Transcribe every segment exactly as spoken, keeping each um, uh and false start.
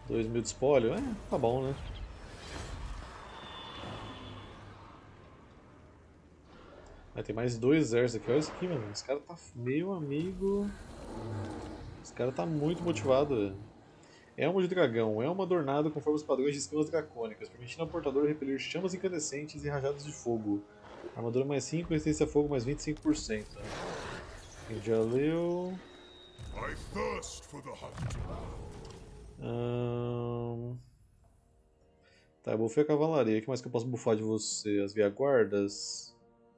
dois mil de espólio? É, tá bom, né? Aí tem mais dois exércitos aqui. Olha isso aqui, mano. Esse cara tá meu amigo. Esse cara tá muito motivado, velho. Elmo de dragão. Elmo adornado conforme os padrões de escamas dracônicas, permitindo ao portador repelir chamas incandescentes e rajados de fogo. Armadura mais cinco, resistência a fogo mais vinte e cinco por cento. Quem já leu? I thirst for the hunt. Ahn, Tá, eu bufei a cavalaria. O que mais que eu posso bufar de você? As viaguardas?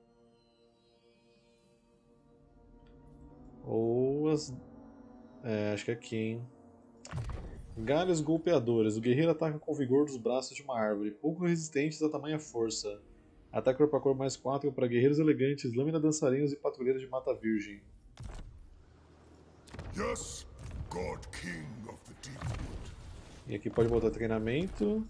Ou as. É, acho que é aqui, hein? Galhos golpeadores. O guerreiro ataca com o vigor dos braços de uma árvore, pouco resistentes a tamanha força. Ataque corpo a corpo mais quatro para guerreiros elegantes, lâmina dançarinos e patrulheiros de mata virgem. Yes, God King of the Deepwood. E aqui pode botar treinamento.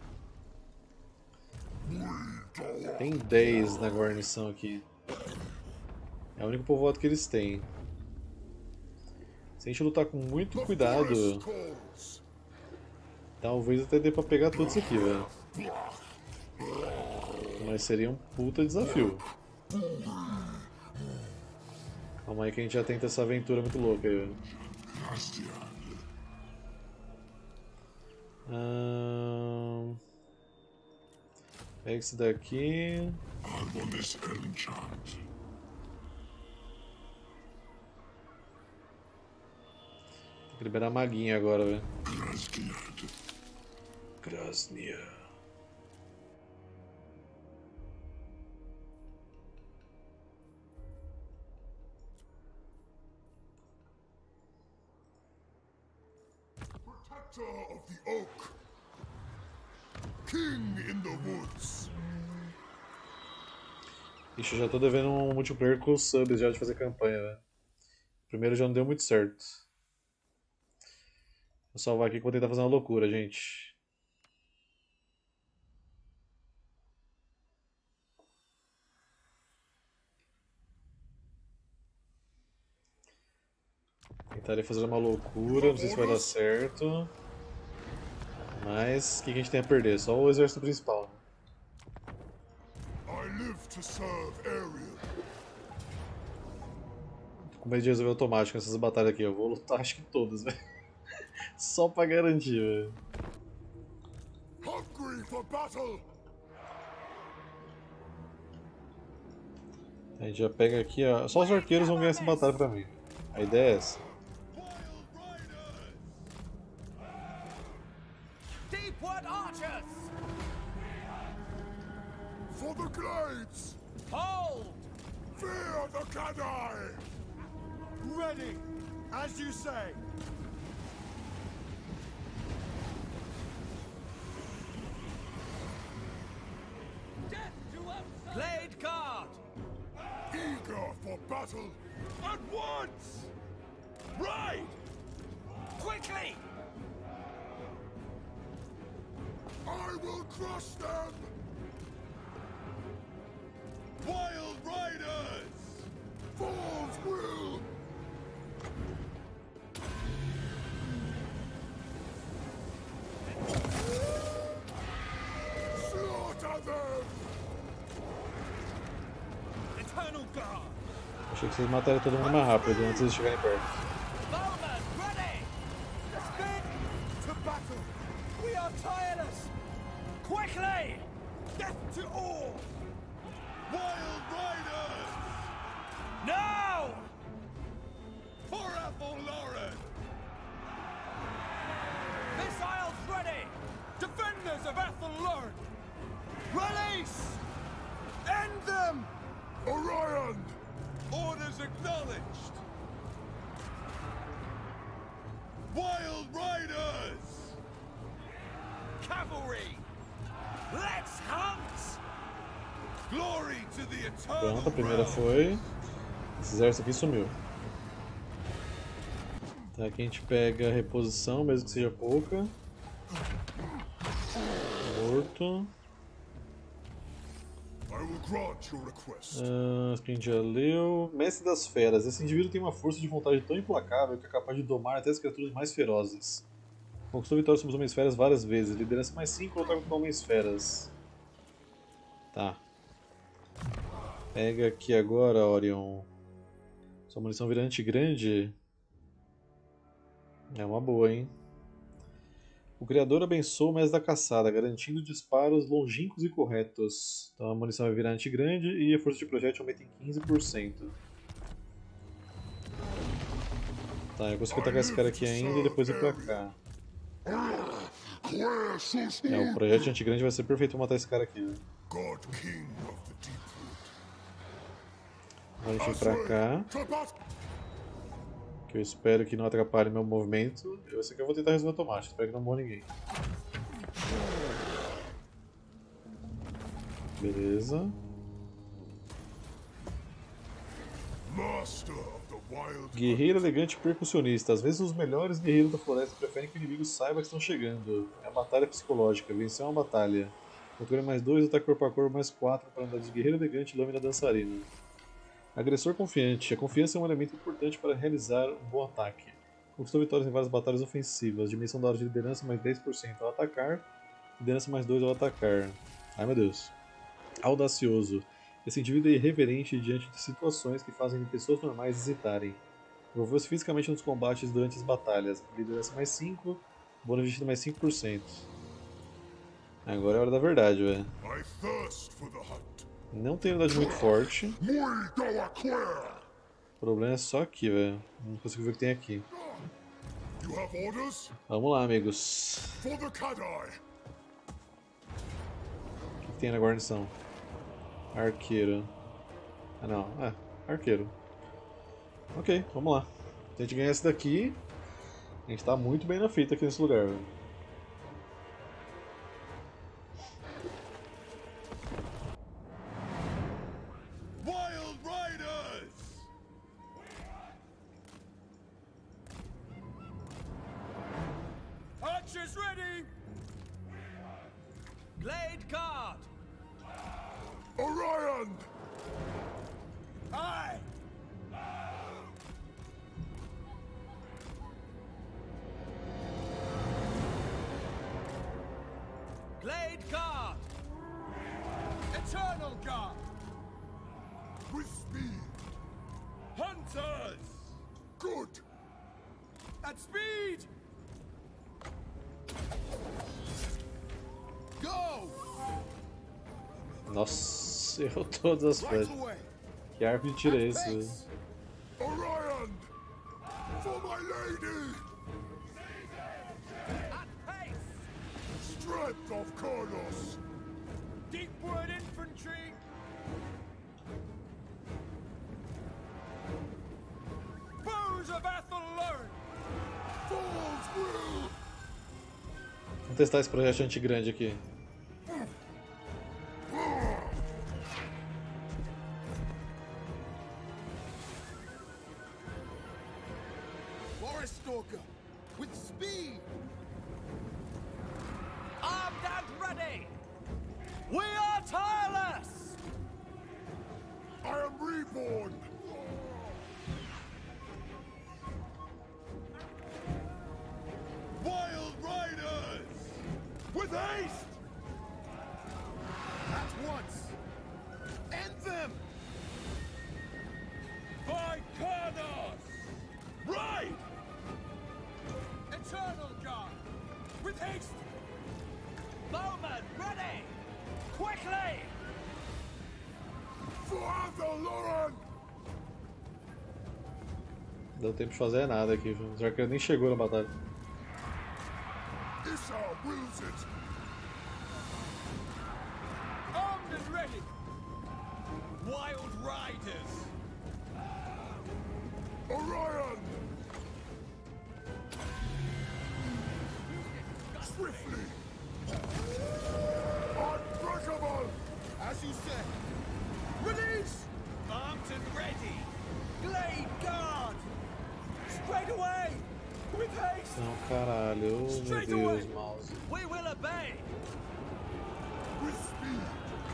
Tem dez na guarnição aqui. É o único povoado que eles têm. Se a gente lutar com muito cuidado, talvez até dê pra pegar todos aqui, velho. Mas seria um puta desafio. Calma aí que a gente já tenta essa aventura muito louca aí, velho. Ahn... Pega esse daqui. Tem que liberar a maguinha agora, velho. Krasnia. Protector of the Oak. King in the Woods. Ixi, eu já tô devendo um multiplayer com os subs já de fazer campanha, velho. Primeiro já não deu muito certo. Vou salvar aqui que vou tentar fazer uma loucura, gente. Tentarei fazer uma loucura, não sei se vai dar certo. Mas o que a gente tem a perder? Só o exército principal. I live to serve Ariel. Tô com medo de resolver automático nessas batalhas aqui. Eu vou lutar acho que todas, velho. Só pra garantir, velho. Hungry for battle. A gente já pega aqui, ó. Só os arqueiros vão ganhar essa batalha pra mim. A ideia é essa. Deepwood archers! For the glades. Hold! Fear the Kadai. Ready, as you say. Death to outside! Blade guard! Eager for battle. At once. Ride. Quickly! I will crush them. Wild Riders. Fools will. Slaughter them. Eternal guard! Achei que vocês matariam todo mundo mais rápido antes de chegarem perto. Bowman, ready! Spin! To battle! We are tireless! Quickly! Death to all! Wild Riders. Now! For Ethelloren. Missiles ready! Defenders of Ethelred! Release! End them! Orion. Orders acknowledged! Wild Riders. Cavalry! Let's hunt! Glory to the eternal Pronto, a primeira foi. Esse exército aqui sumiu. Tá, aqui a gente pega a reposição, mesmo que seja pouca. Morto. I will grant your request. Ah, quem já leu. Mestre das Feras. Esse indivíduo tem uma força de vontade tão implacável que é capaz de domar até as criaturas mais ferozes. Conquistou vitória sobre os Homem-Esferas várias vezes. Liderança mais cinco, lutar contra Homem-Esferas. Tá. Pega aqui agora, Orion. Sua munição virante grande. É uma boa, hein? O Criador abençoa o Mestre da Caçada, garantindo disparos longínquos e corretos. Então a munição é virante grande e a força de projétil aumenta em quinze por cento. Tá, eu consigo atacar esse cara aqui ainda e depois ir pra cá. É, o projeto antigrande vai ser perfeito pra matar esse cara aqui, né? Agora a gente vem pra cá. Que eu espero que não atrapalhe meu movimento. Esse aqui eu vou tentar resolver automático, espero que não morra ninguém. Beleza. Guerreiro elegante percussionista. Às vezes os melhores guerreiros da floresta preferem que o inimigo saiba que estão chegando. É a batalha psicológica. Vencer uma batalha. Controle mais dois, ataque corpo a corpo mais quatro para andar de guerreiro elegante e lâmina dançarina. Agressor confiante. A confiança é um elemento importante para realizar um bom ataque. Conquistou vitórias em várias batalhas ofensivas. Dimensão da hora de liderança mais dez por cento ao atacar. Liderança mais dois ao atacar. Ai meu Deus. Audacioso. Esse indivíduo é irreverente diante de situações que fazem pessoas normais hesitarem. Envolveu-se fisicamente nos combates durante as batalhas. Liderança mais cinco, bônus de vida mais cinco por cento. Agora é a hora da verdade, velho. Não tem unidade muito forte. O problema é só aqui, velho. Não consigo ver o que tem aqui. Vamos lá, amigos. O que tem na guarnição? Arqueiro. Ah não, é, arqueiro. Ok, vamos lá. Se a gente ganhar esse daqui, a gente tá muito bem na fita aqui nesse lugar, velho. Wild Riders! Archers ready! Glade guard! Orion! Aye! Glade guard! Eternal guard! With speed! Hunters! Good! At speed! Go! Nossa, errou todas as flechas. Que arco de tiro é esse? Orion! For my lady! At pace! Strength of Carlos! Deepwood infantry! Bows of Athelern! Falls will! Vamos testar esse projeto antigrande aqui. Stalker, with speed! Armed and ready! We are tireless! I am reborn! Wild Riders! With haste! At once! End them! By Karnos! Ride! Eternal guard! With haste! Bowman, ready! Quickly! For Athelern! Não deu tempo de fazer nada aqui, já que ele nem chegou na batalha. Issa wills it! Armed and ready! Wild Riders! Orion! Swiftly! Unbreakable! As you said! Release! Armed and ready! Glade guard! Straight away! With haste! Não, caralho, oh, meu Deus, mouse. We will obey! With speed!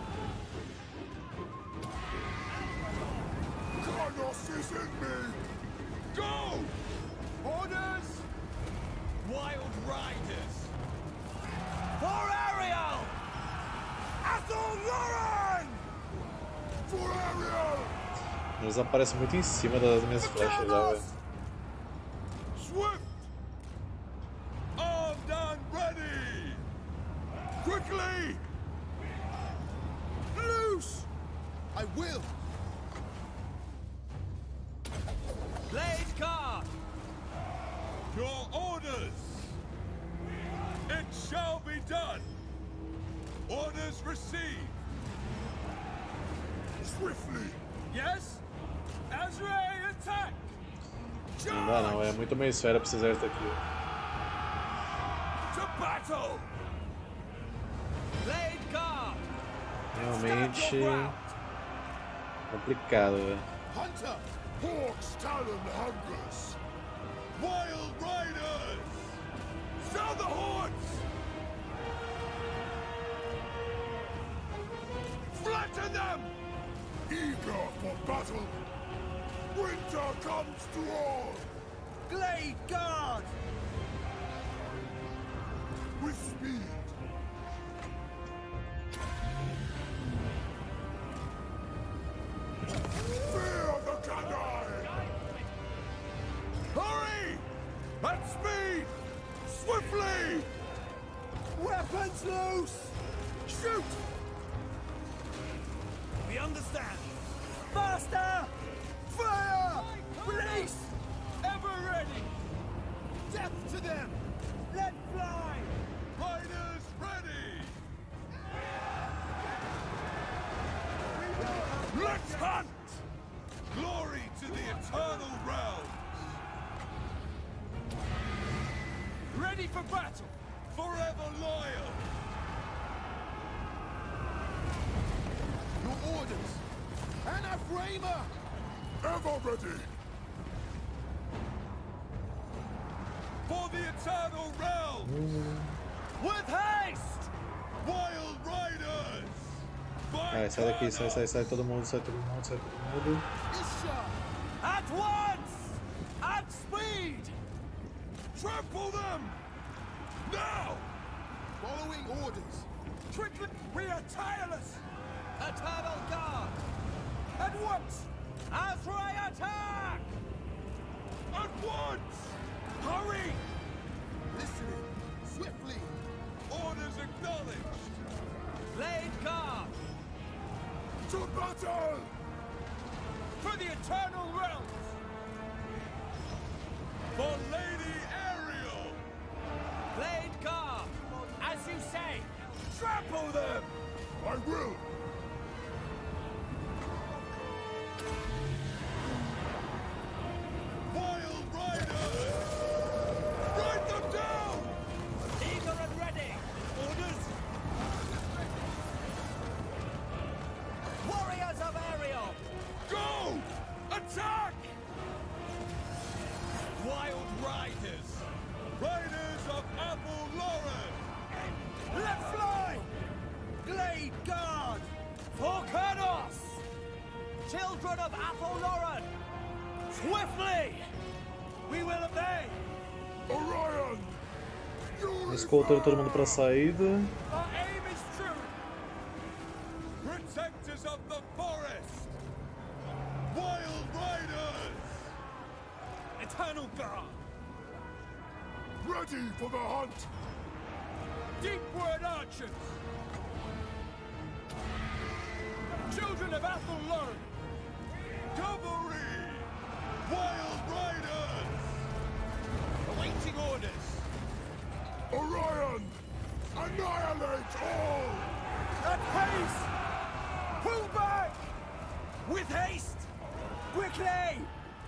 Carlos is in me! Go! Orders! Wild riders! For Ariel! Athel Lauren! For Ariel! Eles aparecem muito em cima das minhas flechas já, velho. Swift! Armed and ready! Quickly! Loose! I will! Blade guard! Your orders! It shall be done! Orders received! Swiftly! Yes? Azrael, attack! Não dá não, é muito meio esfera pra esse exército aqui. To battle! Blade guard! Realmente complicado, velho. Hunter! Hawk's talon hungers! Wild riders! Sound the horns! Flatten them! Eager for battle! Winter comes to all! Blade guard! With speed! Fear the Kandai! Hurry! At speed! Swiftly! Weapons loose! Shoot! We understand! Faster! Fire! Release! Ever ready! Death to them! Let fly! Riders ready! Let's hunt! Glory to the eternal realms! Ready for battle! Forever loyal! Your orders! Anaphraima! Ever ready! For the eternal realms! With haste! Wild riders! Vai, sai daqui, sai, sai, sai todo mundo, sai todo mundo, sai todo mundo. Isha! At once! At speed! Trample them! Now! Following orders. Tricklet, we are tireless! Eternal guard! At once! Azrai attack! At once! Hurry! Listening, swiftly! Orders acknowledged! Blade guard! To battle! For the eternal realms! For Lady Ariel! Blade guard! As you say! Trample them! I will! Wild riders! Ride them down! Eager and ready! Orders! Warriors of Ariel! Go! Attack! Wild riders! Riders of Athel Lauren! Let fly! Blade guard! For Kurnos! Children of Athel Lauren! Swiftly! We will obey! Orion! Escoltando todo mundo pra saída. Our aim is true! Protectors of the forest! Wild riders! Eternal guard! Ready for the hunt! Deepward archers! Children of Athel Lauren! Cavalry! Wild riders! Awaiting orders! Orion! Annihilate all! At pace! Pull back! With haste! Quickly!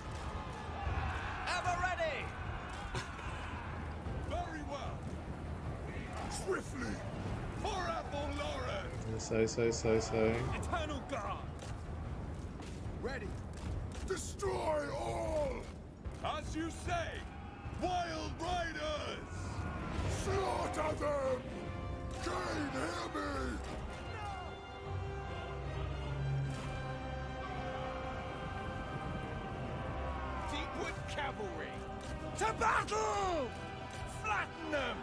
Ever ready! Very well! Swiftly! For Athel Lauren! Sai, sai, sai, sai. Eternal guard! Ready! Destroy all! As you say! Wild riders! Slaughter them! Kane, hear me! Deepwood cavalry! To battle! Flatten them!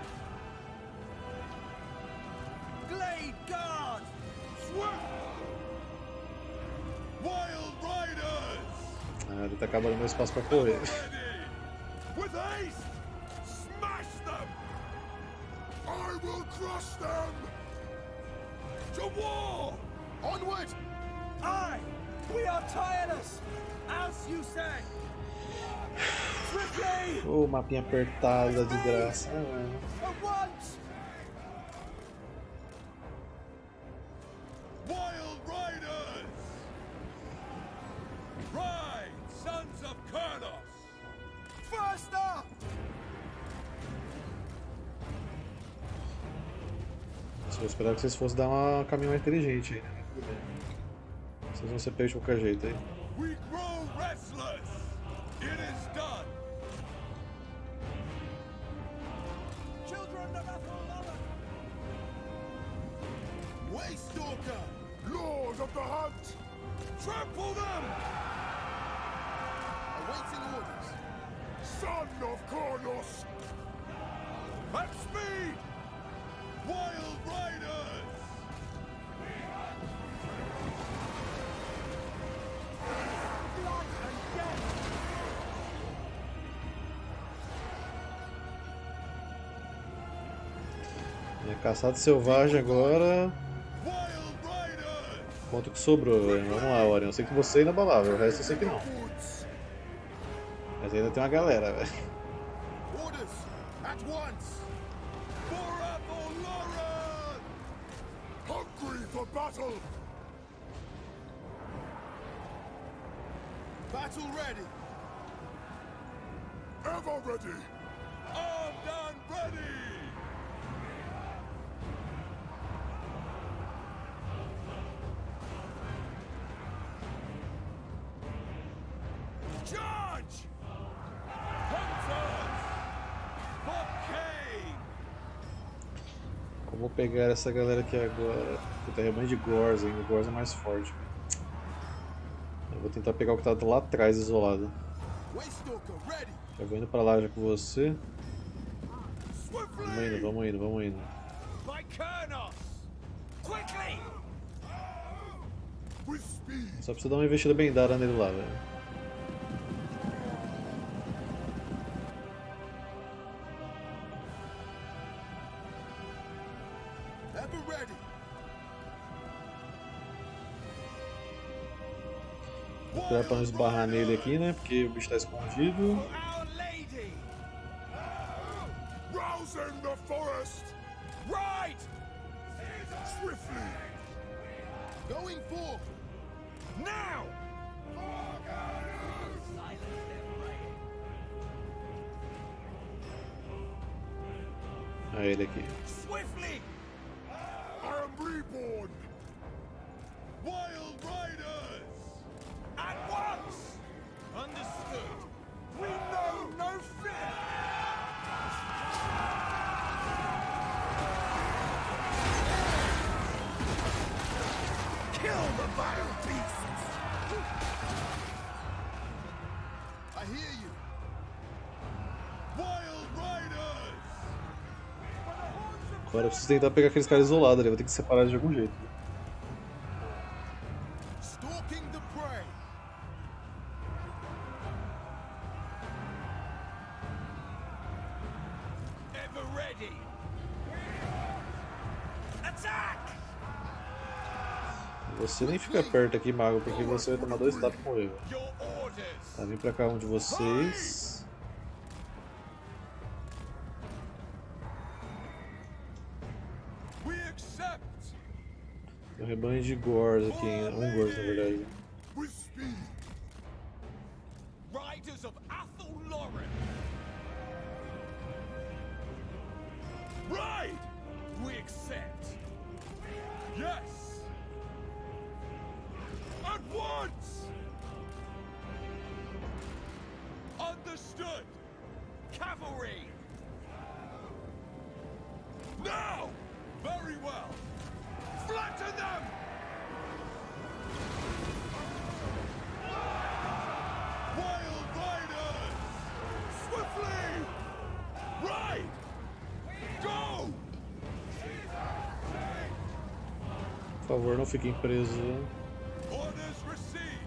Wild riders! Ah, ele tá acabando meu espaço pra correr. With haste! Smash them! I will crush them! To war! Onward! Aye! We are tireless! As you say! Swiftly! Ô, oh, mapinha apertada de graça. Ah, mano. At once! Wild riders! Ride, sons of Kurnos! Faster! Eu esperava que vocês fossem dar uma caminho mais inteligente aí, né? Tudo bem. Vocês vão ser pegos de qualquer jeito aí. We grow restless! It is done! Children of Atholara! Waystalker! Lord of the Hunt! Trample them! Awaiting orders! Son of Kurnos! At speed! Wild riders! Blood and death! É caçado selvagem agora. Wild riders! Quanto que sobrou, velho? Vamos lá, Orion. Eu sei que você é inabalável, o resto eu sei que não. Woods! Mas ainda tem uma galera, velho. Orders! At once! For Atholoran! Hungry for battle! Battle ready! Ever ready! Armed and ready! Charge! Hunters! For Cain! Eu vou pegar essa galera aqui agora. Puta, é rebanho de Gors ainda. O Gors é mais forte. Eu vou tentar pegar o que tá lá atrás, isolado. Waystalker ready! Eu vou indo pra lá já com você. Vamos Swiftly! indo, vamos indo, vamos indo. By Kurnos! Quickly! With speed! Só precisa dar uma investida bem dada nele lá, velho. Ever ready! Vou cuidar pra não esbarrar nele aqui, né? Porque o bicho tá escondido. Our Lady! Rousing the forest! Right! Swiftly! Going forth! Now! Ah, ele aqui. Swiftly! I am reborn! Wild riders! At once! Understood! We know no fear! Kill the vile beasts! I hear you! Wild riders! Agora eu preciso tentar pegar aqueles caras isolados ali. Vou ter que separar de algum jeito. Stalking the prey! Ever ready! Attack! Você nem fica perto aqui, mago, porque você vai tomar dois tapas e morrer. velho. Your orders! Tá, vem pra cá um de vocês. We accept! Tem um rebanho de Gors aqui, hein? Um Gors na verdade. With speed! Riders of Atholara! Ride! We accept! Yes! At once! Understood! Cavalry! Now! Very well! Flatten them! Wild riders! Swiftly! Ride! Go! Por favor, não fiquem presos. Orders received.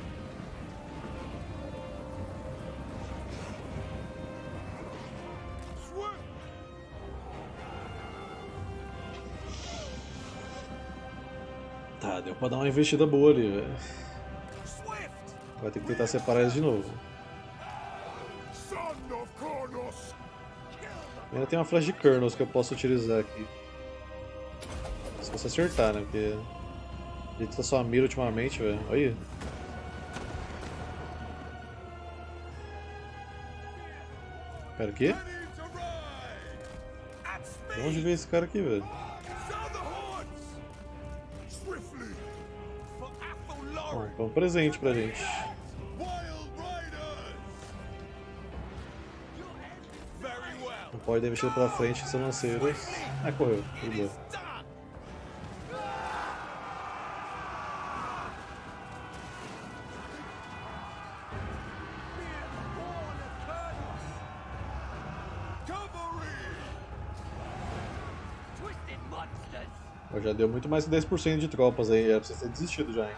Swift. Tá, deu pra dar uma investida boa ali, velho. Swift! Vai ter que tentar separar eles de novo. Son of Kronos. Ainda tem uma flash de Kernels que eu posso utilizar aqui. Se você acertar, né? Porque a gente tá só a mira ultimamente, velho. Olha aí. Pera, o quê? Ready to ride. At De speed! onde veio esse cara aqui, velho? Sound the horns. Swiftly. For Athel Bom, Lauren! foi um presente pra gente. Wild riders. Very well. Não pode ter investido pela frente que são lanceiros. Ah, correu. Tudo bem. Done! Cavalry. Twisted monsters! Ó, já deu muito mais que dez por cento de tropas aí. Era pra você ter desistido já, hein?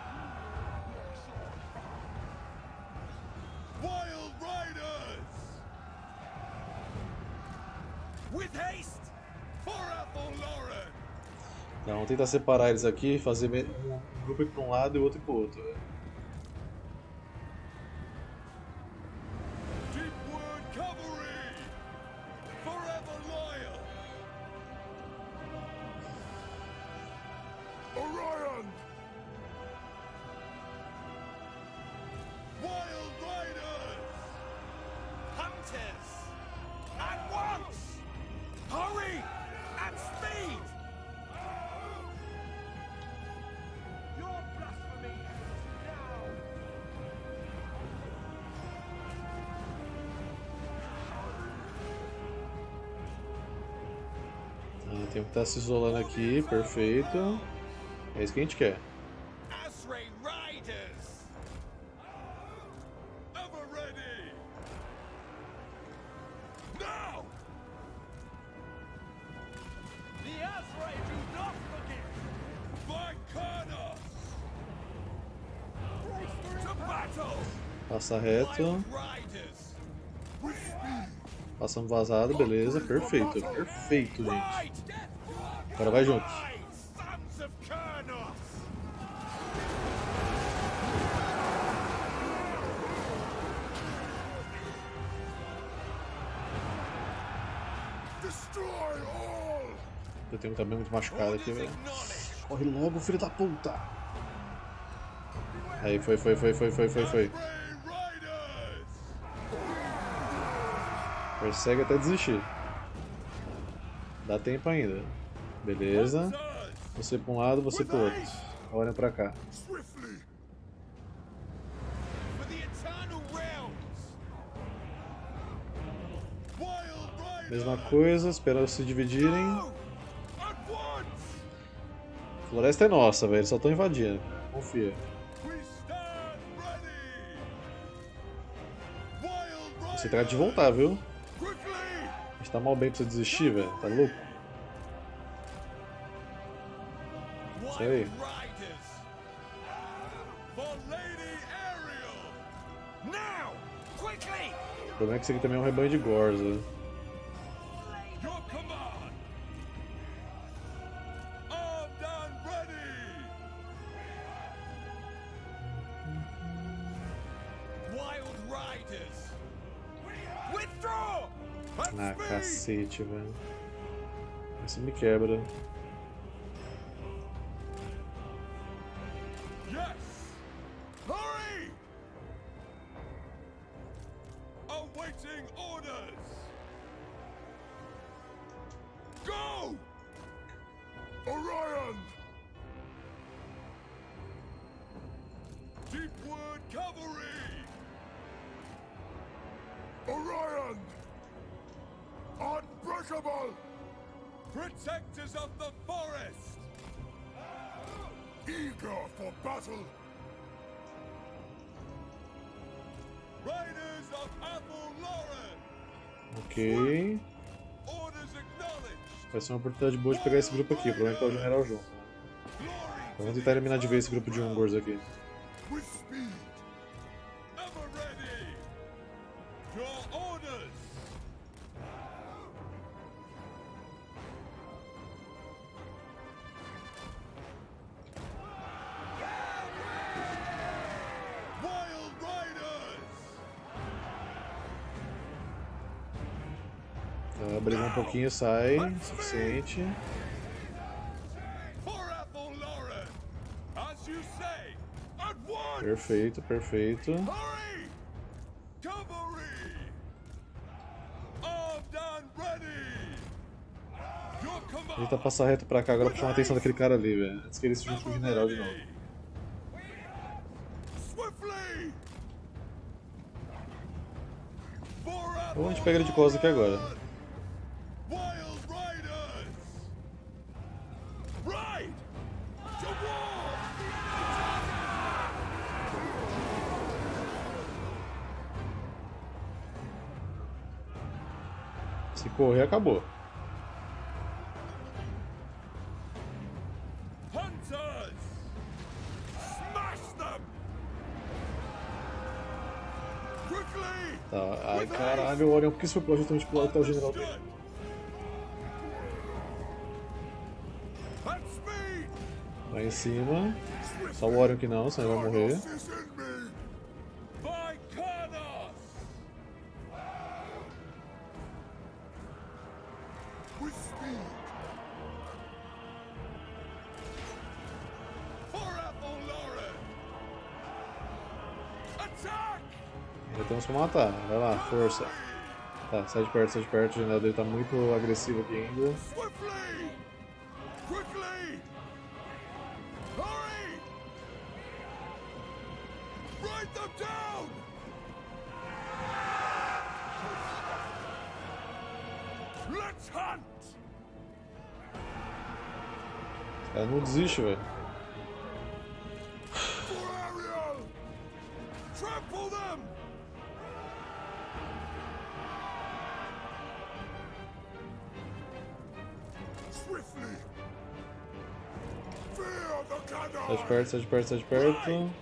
Wild riders. With haste! For Athel Lauren. Então, vamos tentar separar eles aqui, fazer um grupo para um lado e o outro para o outro. Deepwood Cavalry. Forever loyal. Orion. Wild riders. Hunters! At once! Hurry! At speed! Your blasphemy now! Ah, tem que estar se isolando aqui, perfeito. É isso que a gente quer. Asray riders. Ever ready. Now. The Azrael do not forgive! Vicana. To battle. Passa reto, Wild riders. With speed. passamos vazado, beleza, perfeito, perfeito, gente. Ride. Agora vai junto. Ride, sons of Kurnos. Destroy all. Eu tenho também muito machucado aqui, velho. Acknowledge. Corre logo, filho da puta! Aí, foi, foi, foi, foi, foi, foi, foi. Asray riders. Persegue até desistir. Dá tempo ainda. Beleza. Você pra um lado, você pro outro. Olhem pra cá. Swiftly. For the eternal realms. Wild riders. Mesma coisa, espera se dividirem. Go. At once. Floresta é nossa, velho. Só estão invadindo. Confia. We stand ready. Wild riders. Você trata de voltar, viu? Quickly. A gente tá mal bem pra você desistir, velho. Tá louco? Isso aí. Wild riders. For Lady Ariel. Now! Quickly! O problema é que isso aqui também é um rebanho de Gorza. Your command. Armed and ready. Wild riders. Withdraw! At Ah, speed. cacete, velho. Isso me quebra. Yes. Hurry. Awaiting orders. Go. Orion. Deepwood Cavalry. Orion. Unbreakable. Protectors of the forest. Eager for battle. Riders of Athel Lauren. Ok. Orders acknowledged. Vai ser uma oportunidade boa de pegar esse grupo aqui. O problema é que tá o general junto. Lord Vamos tentar eliminar de vez esse grupo de Ungors aqui. With speed. Ever ready. Your orders. Wild Riders. Tá, briga um pouquinho, sai. Suficiente. For Athelloren. As you say. At once. Perfeito, perfeito. Hurry! Cavalry! Armed and ready! Your command! Tentar passar reto pra cá agora pra chamar a atenção daquele cara ali, velho. Antes que ele se junte com o general de novo. Swiftly! For Ou a gente pega ele de costas aqui agora. Wild Riders! Ride! To war! Se correr, acabou. Hunters! Smash them! Quickly! Tá, ai caralho, o Orion, por que isso foi pro justamente pro lado que tá o general dele? At speed! Lá em cima. Só o Orion que não, senão ele vai morrer. Is in me! By Karnas! With speed! For Athelloren! Attack! Já temos pra matar. Vai lá, força. Tá, sai de perto, sai de perto. O general dele tá muito agressivo aqui ainda. Swiftly! Quickly! Hurry! Write them down! Let's hunt! Esse cara não desiste, velho. For Ariel! Trample them! Swiftly! Fear the Sai de Kadai! perto, sai de perto, sai de perto.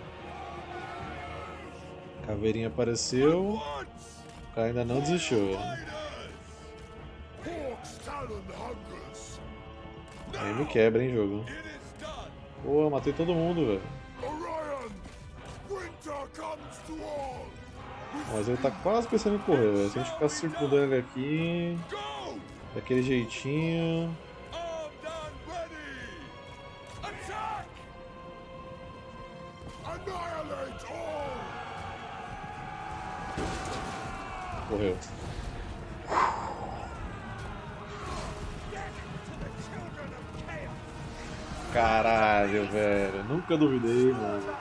Caveirinha apareceu. Once! O cara ainda não desistiu, velho. Riders! Hawk's talon hungers! Aí me quebra, hein, jogo. It is done! Pô, matei todo mundo, velho. Orion! Winter comes to all! Mas ele tá quase pensando em correr, velho. Se a gente ficar circundando ele aqui, Go! daquele jeitinho. Armed and ready! Attack! Annihilate all! Correu. Caralho, velho. Nunca duvidei, mano.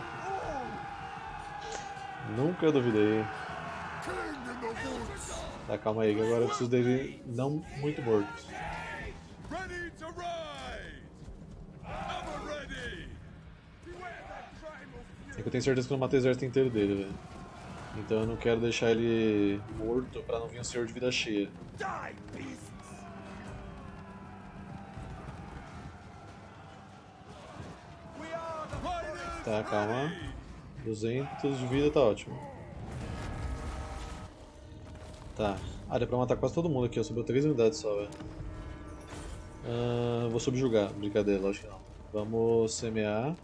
Nunca duvidei. King in the woods! Tá, calma aí, que agora eu preciso dele não muito morto. Ready to ride! Ever ready! Beware that primal É que eu tenho certeza que eu não matei o exército inteiro dele, velho. Então eu não quero deixar ele morto pra não vir um senhor de vida cheia. die, beasts! We are the riders! Tá, calma. duzentos de vida tá ótimo. Tá. Ah, deu pra matar quase todo mundo aqui, ó. Sobrou três unidades só, velho. Ah, vou subjugar. Brincadeira, lógico que não. Vamos semear.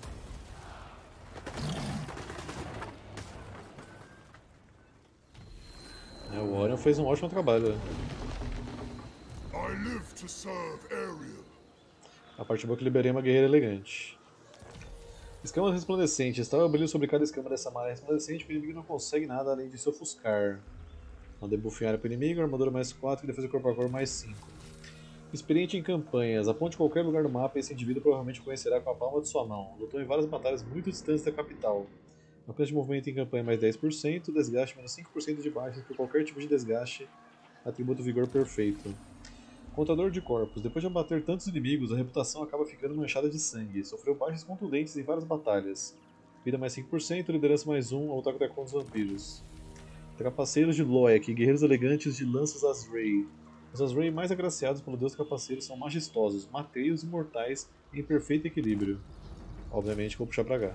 É, o Orion fez um ótimo trabalho, velho. I live to serve Ariel. A parte boa é que liberei uma guerreira elegante. Escamas resplandecentes. Estava brilho sobre cada escama dessa malha resplandecente, o inimigo não consegue nada além de se ofuscar. Não debuff em área para o inimigo, armadura mais quatro e defesa corpo a corpo mais cinco. Experiente em campanhas. Aponte qualquer lugar do mapa e esse indivíduo provavelmente o conhecerá com a palma de sua mão. Lutou em várias batalhas muito distantes da capital. Alcance de movimento em campanha mais dez por cento, desgaste menos cinco por cento de baixas por qualquer tipo de desgaste, atributo vigor perfeito. Contador de corpos. Depois de abater tantos inimigos, a reputação acaba ficando manchada de sangue. Sofreu baixas contundentes em várias batalhas. Vida mais cinco por cento, liderança mais um, ao ataque contra os vampiros. Trapaceiros de Loek, guerreiros elegantes de lanças Azrael. Os Azrael mais agraciados pelo deus trapaceiro são majestosos, mateios e mortais em perfeito equilíbrio. Obviamente vou puxar pra cá.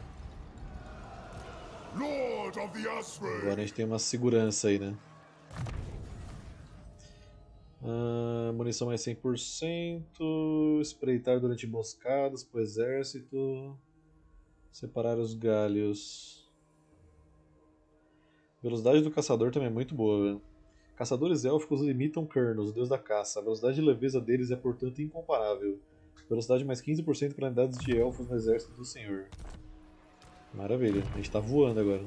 Lord of the Asri. Agora a gente tem uma segurança aí, né? Ah, munição mais cem por cento. Espreitar durante emboscadas pro exército. Separar os galhos. Velocidade do caçador também é muito boa, velho. Caçadores élficos imitam Kurnos, o deus da caça. A velocidade e leveza deles é, portanto, incomparável. Velocidade mais quinze por cento para unidades de elfos no exército do senhor. Maravilha, a gente tá voando agora.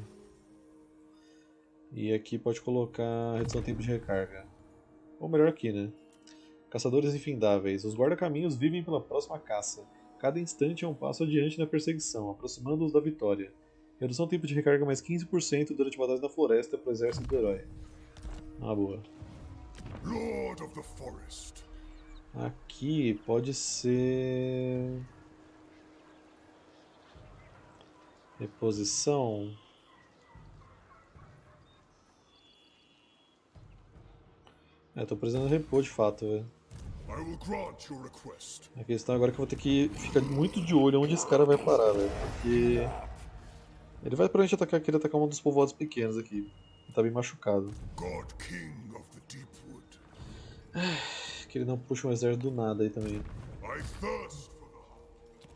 E aqui pode colocar redução do tempo de recarga. Ou melhor aqui, né? Caçadores infindáveis. Os guarda-caminhos vivem pela próxima caça. Cada instante é um passo adiante na perseguição, aproximando-os da vitória. Redução do tempo de recarga mais quinze por cento durante batalhas na floresta para o exército do herói. Ah, boa. Lord of the Forest. Aqui pode ser... Reposição. É, tô precisando repor de fato, velho. I will grant your request. A questão agora é que eu vou ter que ficar muito de olho onde esse cara vai parar, velho. Porque... Ele vai provavelmente atacar, querer atacar um dos povoados pequenos aqui. Ele tá bem machucado. God King of the Deepwood. Que ele não puxa um exército do nada aí também. I thirst for the heart.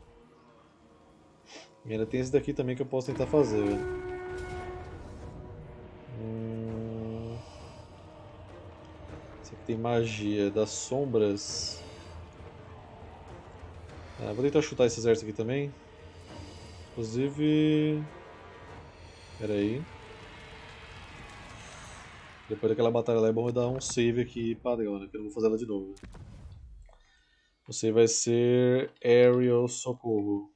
E ainda tem esse daqui também que eu posso tentar fazer, velho. Hum... Esse aqui tem magia das sombras. Ah, vou tentar chutar esse exército aqui também. Inclusive... Pera aí. Depois daquela batalha lá é bom eu dar um save aqui padrão, né? Que eu não vou fazer ela de novo. O save vai ser Aerial Socorro.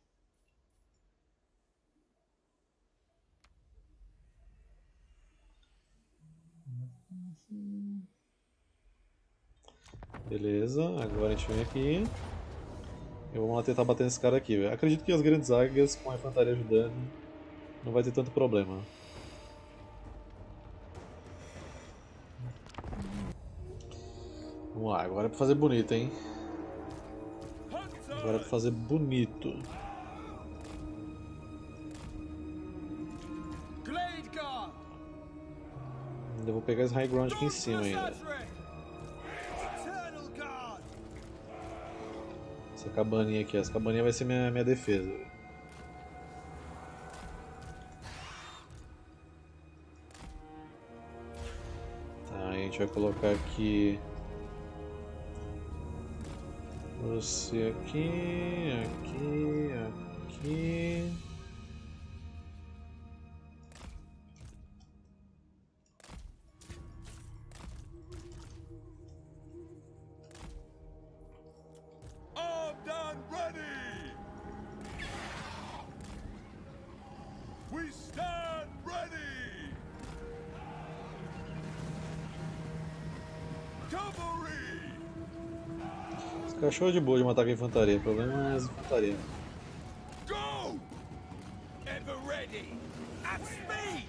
Beleza, agora a gente vem aqui. E vamos lá tentar bater nesse cara aqui, velho. Acredito que as grandes águias com a infantaria ajudando não vai ter tanto problema. Vamos lá, agora é pra fazer bonito, hein? Agora é pra fazer bonito. Ainda vou pegar esse high ground aqui em cima ainda. Essa cabaninha aqui, essa cabaninha vai ser minha, minha defesa. Tá, a gente vai colocar aqui você aqui, aqui, aqui. Armed and ready. We stand ready. Cavalry. Esse cachorro é de boa de matar com a infantaria, o problema é as infantaria. Go. Ever ready. At speed.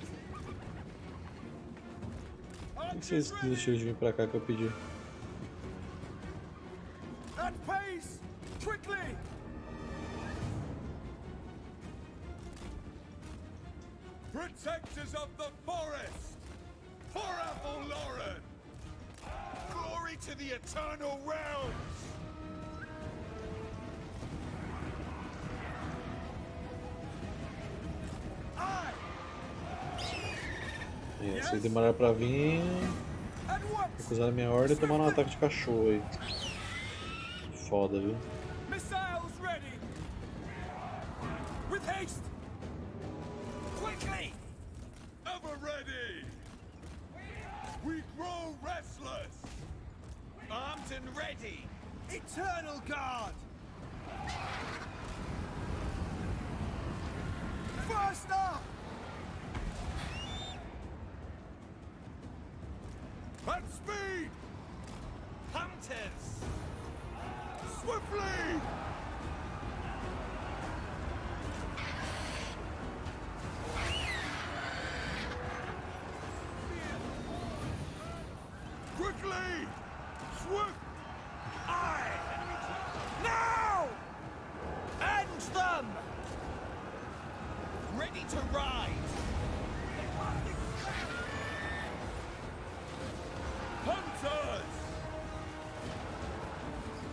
Por que vocês desistiram de vir pra cá que eu pedi? At pace! Quickly! Protectors of the forest. For Avalloran. Glory to the eternal realms. Aye! É, se demorar pra vir, At once! recusaram minha ordem e tomaram um ataque de cachorro aí. Foda, viu? Missiles ready! With haste! Quickly! Ever ready. We grow restless. Armed and ready. Eternal Guard! First up! At speed. Hunters. Swiftly. Quickly. Swift. Aye! Now! End them!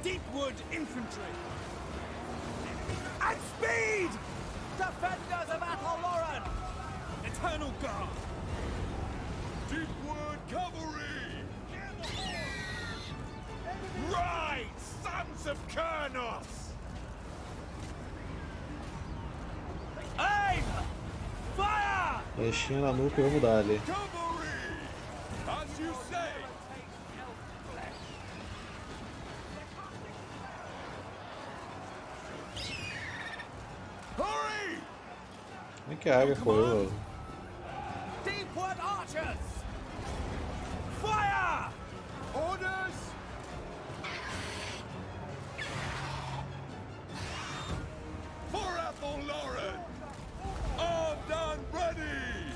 Deepwood infantry. And speed! Defenders of Athel-Loren! Eternal Guard! Deepwood cavalry! Right, sons of Kurnos! Aim! Fire! Flechinha na nuca e vamos dar ali. Cavalry! As you say! Hurry! Como é que a águia correu? Deepwood archers! Fire! Orders! For Athel-Loren! Armed and ready!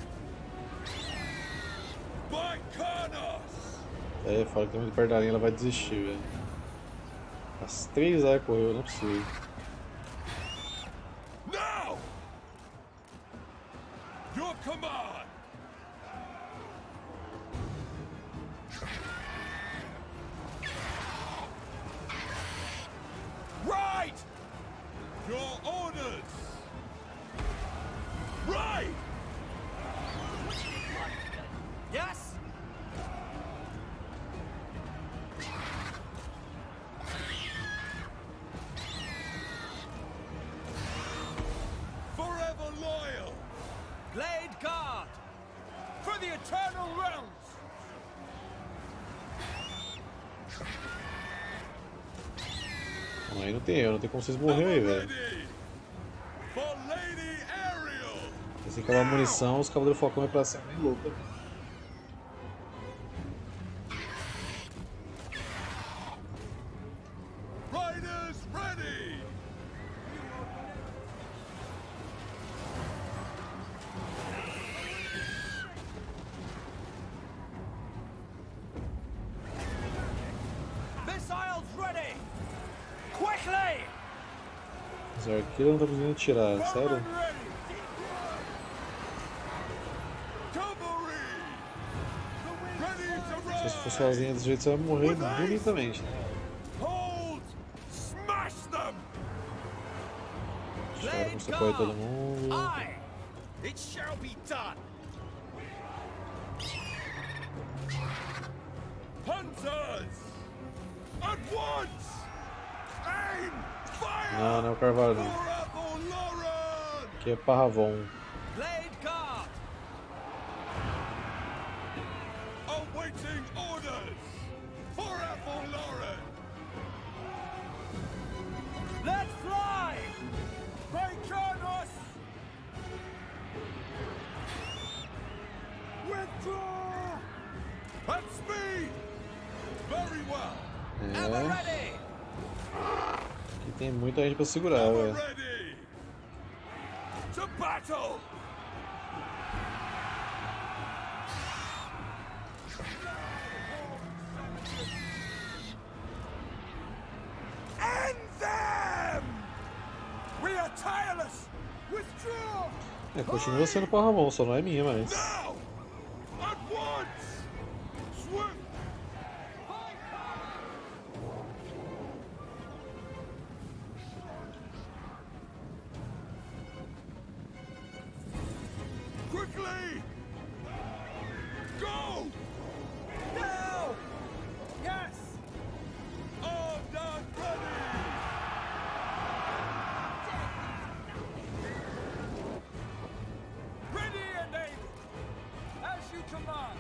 By Kurnos! É, fala que tem muito perto da linha, ela vai desistir, velho. As três águias correu, não é possível. Now! Your command! Right! Your orders! Right! Yes? Forever loyal! Blade Guard! For the Eternal Realms! Aí não tem eu, não tem como vocês morrerem aí, velho. Ready! For Lady Ariel! Se acabar a munição, os Cavaleiros Falcão é pra cima bem louco também. Riders ready! Missiles ready! Quickly! Os arqueiros não tá conseguindo tirar, sério? Bowmen ready! Cavalry! Ready to Se run! você for sozinho desse jeito, você vai morrer bonitamente, né? Hold! Smash them! Chora com socorro todo mundo. Aye! It shall be done! Hunters! At once! Aim! Fire! Não, não é o Carvalho For não. Athel-Loren! Aqui é Parravon. Blade Guard! Awaiting orders! For Athel-Loren! Let fly! By Kurnos! Withdraw! At speed! Very well! Ever É, ready! aqui tem muita gente pra segurar, Ever velho. ready! To battle! End them! We are tireless! Withdraw! É, continua sendo Parravon, só não é minha mais. Now! At once! Swift! Quickly! Go! Now! Yes! Armed and ready! Ready and able! As you command!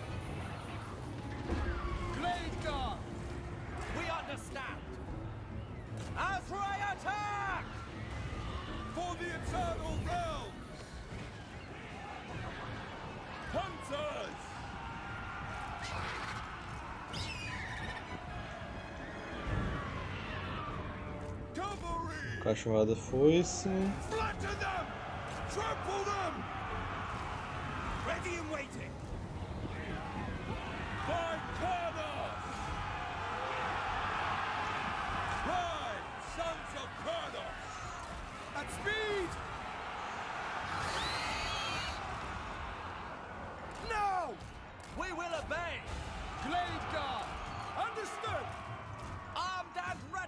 Blade Guard! We understand! Azrai attack! For the Eternal Realms! Hunters! Cavalry! Cachorrada foi-se. Flatten them! Trample them! Ready and waiting! By Kurnos! Ride, sons of Kurnos! At speed! No! We will obey! Blade Guard! Understood! Armed and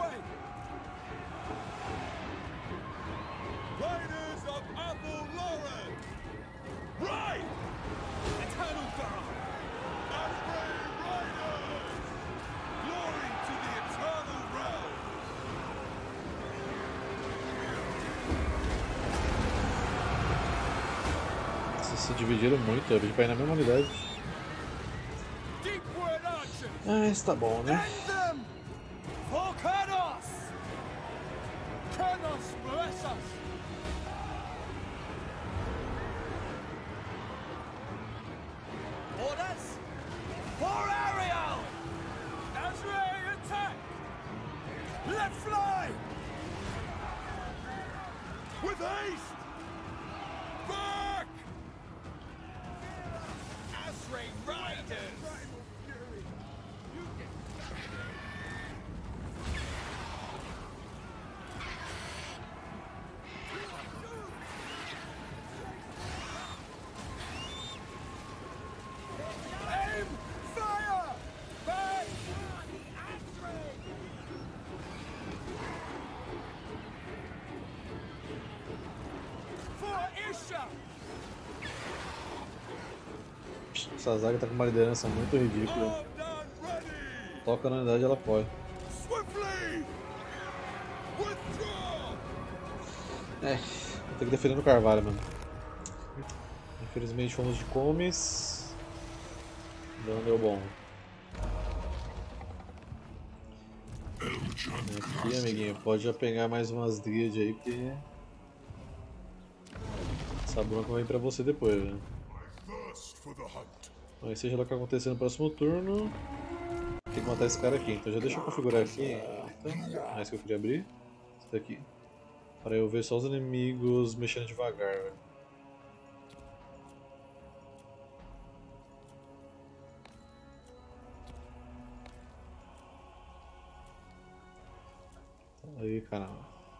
Raiders of Athel Loren! Right! Eternal God! Ashray Riders! Glory to the Eternal Realm! Vocês se dividiram muito, eu pedi pra ir na mesma unidade. Deepward Archers! Ah, isso tá bom, né? End them! For Kurnos! Kurnos bless us! Orders! For Ariel! Ashray attack! Let fly! With haste! Back! Ashray Riders! Aim! Fire! Back! For Isha! Essa zaga tá com uma liderança muito ridícula. Armed and ready! Toca na unidade, ela pode. Swiftly! Withdraw! É, vou ter que defender no Carvalho, mano. Infelizmente fomos de comes. Não deu bom. Aqui, amiguinho, pode já pegar mais umas Dríade aí, porque essa bronca vai vir pra você depois, velho. Thirst for the hunt. Mas seja lá o que acontecer no próximo turno, tem que matar esse cara aqui. Então já deixa eu configurar aqui. Eita, mais que eu queria abrir. Isso daqui. Para eu ver só os inimigos mexendo devagar, velho. Aí, caramba.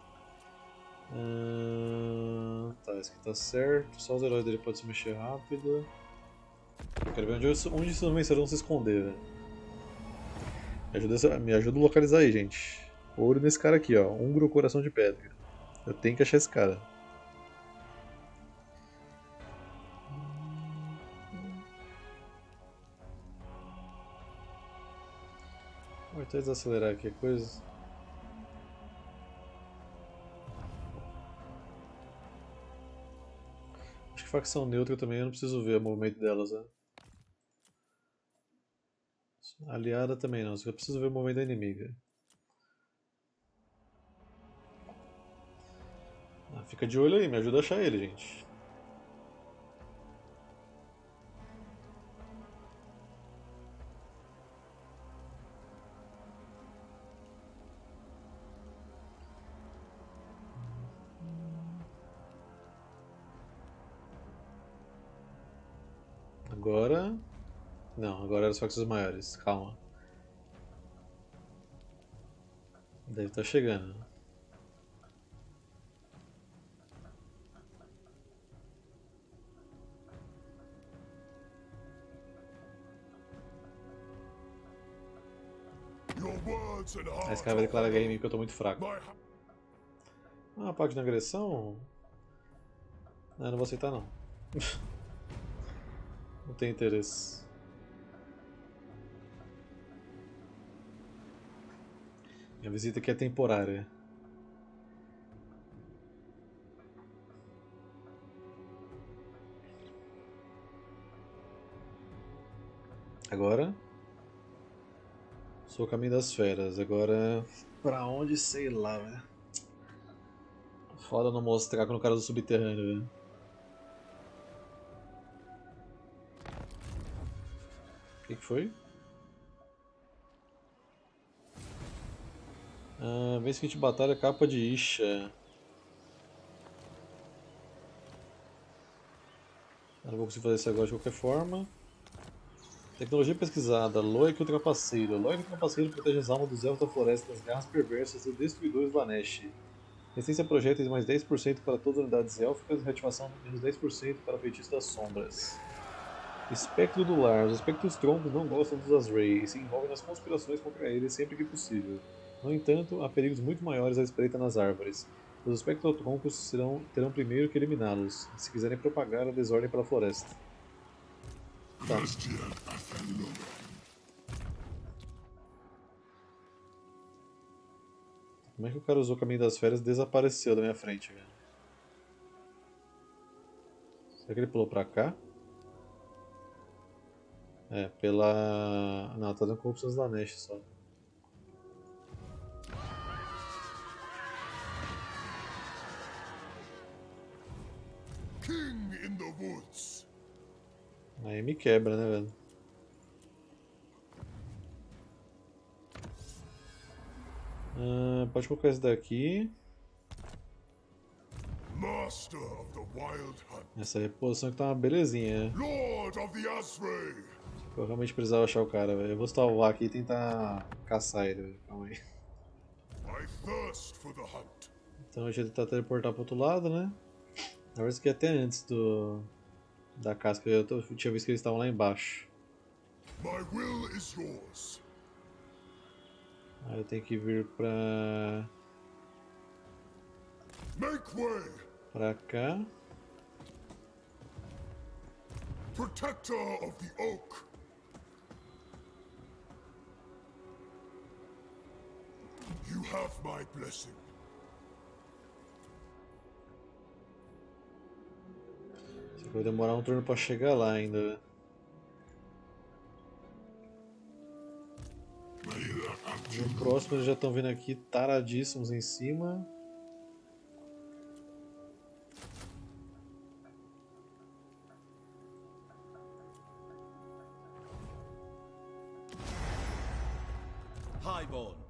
Ah, tá, esse aqui tá certo. Só os heróis dele podem se mexer rápido. Eu quero ver onde, eu, onde esses homens vão se esconder, velho. Me ajuda, me ajuda a localizar aí, gente. Ouro nesse cara aqui, ó. Húngaro Coração de Pedra. Eu tenho que achar esse cara. Vou até desacelerar aqui a coisa. Acho que facção neutra também eu não preciso ver o movimento delas, né? Aliada também não, só eu preciso ver o movimento da inimiga. Ah, fica de olho aí, me ajuda a achar ele, gente. Agora... Não, agora eram as facções maiores, calma. Deve estar chegando. Your words and Ah, heart esse cara vai declarar guerra em mim porque eu tô muito fraco. my Ah, pacto de agressão? Não, não vou aceitar não. Não tem interesse. Minha visita aqui é temporária. Agora sou o caminho das feras. Agora pra onde, sei lá, velho. Foda não mostrar quando o cara do subterrâneo, velho. O que, que foi? Ah, vez que a gente batalha capa de Isha. Eu não vou conseguir fazer isso agora de qualquer forma. Tecnologia pesquisada, Loic Ultrapaceiro. Loic Ultrapaceiro protege as almas dos elfos da floresta das garras perversas e destruidores Lanesh. Resistência a projéteis mais dez por cento para todas as unidades élficas, reativação menos dez por cento para feitiços das sombras. Espectro do Lar. Os espectros troncos não gostam dos Azrae e se envolvem nas conspirações contra eles sempre que possível. No entanto, há perigos muito maiores à espreita nas árvores. Os espectrotroncos serão, terão primeiro que eliminá-los, se quiserem propagar a desordem pela floresta. Tá. Como é que o cara usou o caminho das férias e desapareceu da minha frente, velho? Será que ele pulou pra cá? É, pela... Não, tá dando corrupções da Nesh só. King in the woods. Aí me quebra, né, velho? Ah, pode colocar esse daqui. Master of the wild hunt. Essa reposição que tá uma belezinha, né? Lord of the Asray. Eu realmente precisava achar o cara, velho. Eu vou salvar aqui e tentar caçar ele, velho. Calma aí. I thirst for the hunt. Então a gente tentar teleportar pro outro lado, né? Na verdade isso aqui é até antes do... da casca. Eu, tô... eu tinha visto que eles estavam lá embaixo. My will is yours. Aí eu tenho que vir pra... Make way. pra cá. Protector of the oak. You have my blessing. Só que vai demorar um turno pra chegar lá ainda. No próximo eles já estão vindo aqui taradíssimos em cima. Highborn,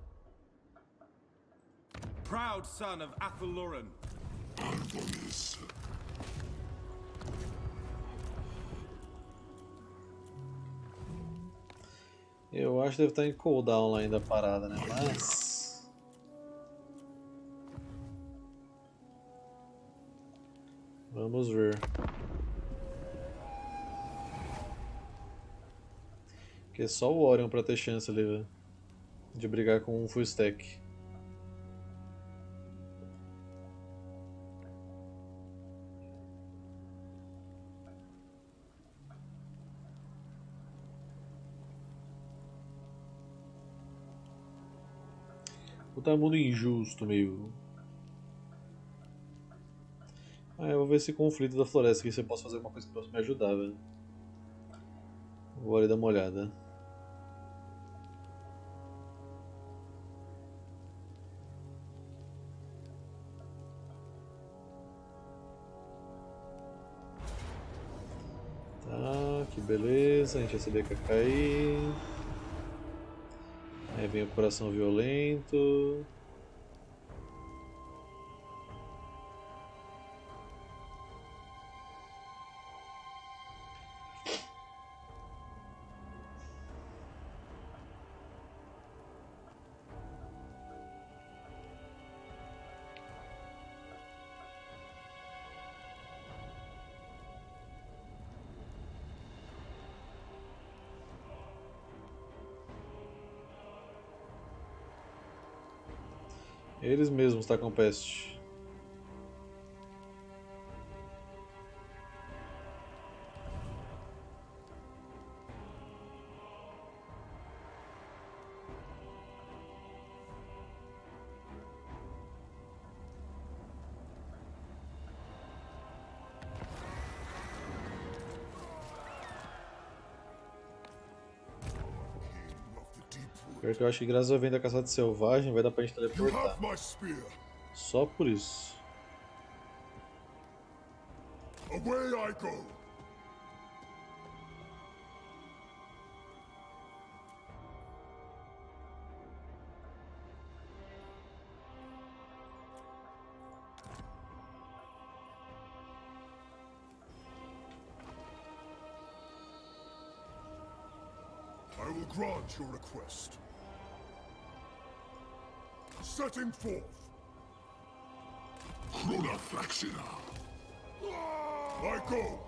proud son of Athaluran. Eu acho que deve estar em cooldown lá ainda a parada, né? Mas... vamos ver. Porque é só o Orion pra ter chance ali, velho. De brigar com um full stack. Puta mundo injusto, meio. Ah, eu vou ver esse conflito da floresta aqui se eu posso fazer alguma coisa que possa me ajudar, velho. Vou ali dar uma olhada. Tá, que beleza, a gente recebeu que cair. Aí vem o coração violento. Eles mesmos tacam peste. Pior que eu acho que graças ao vento da caçada selvagem vai dar pra gente You teleportar. have my spear. Só por isso. Away I go. I will grant your request. Setting forth. Cruna Flaxina. I go.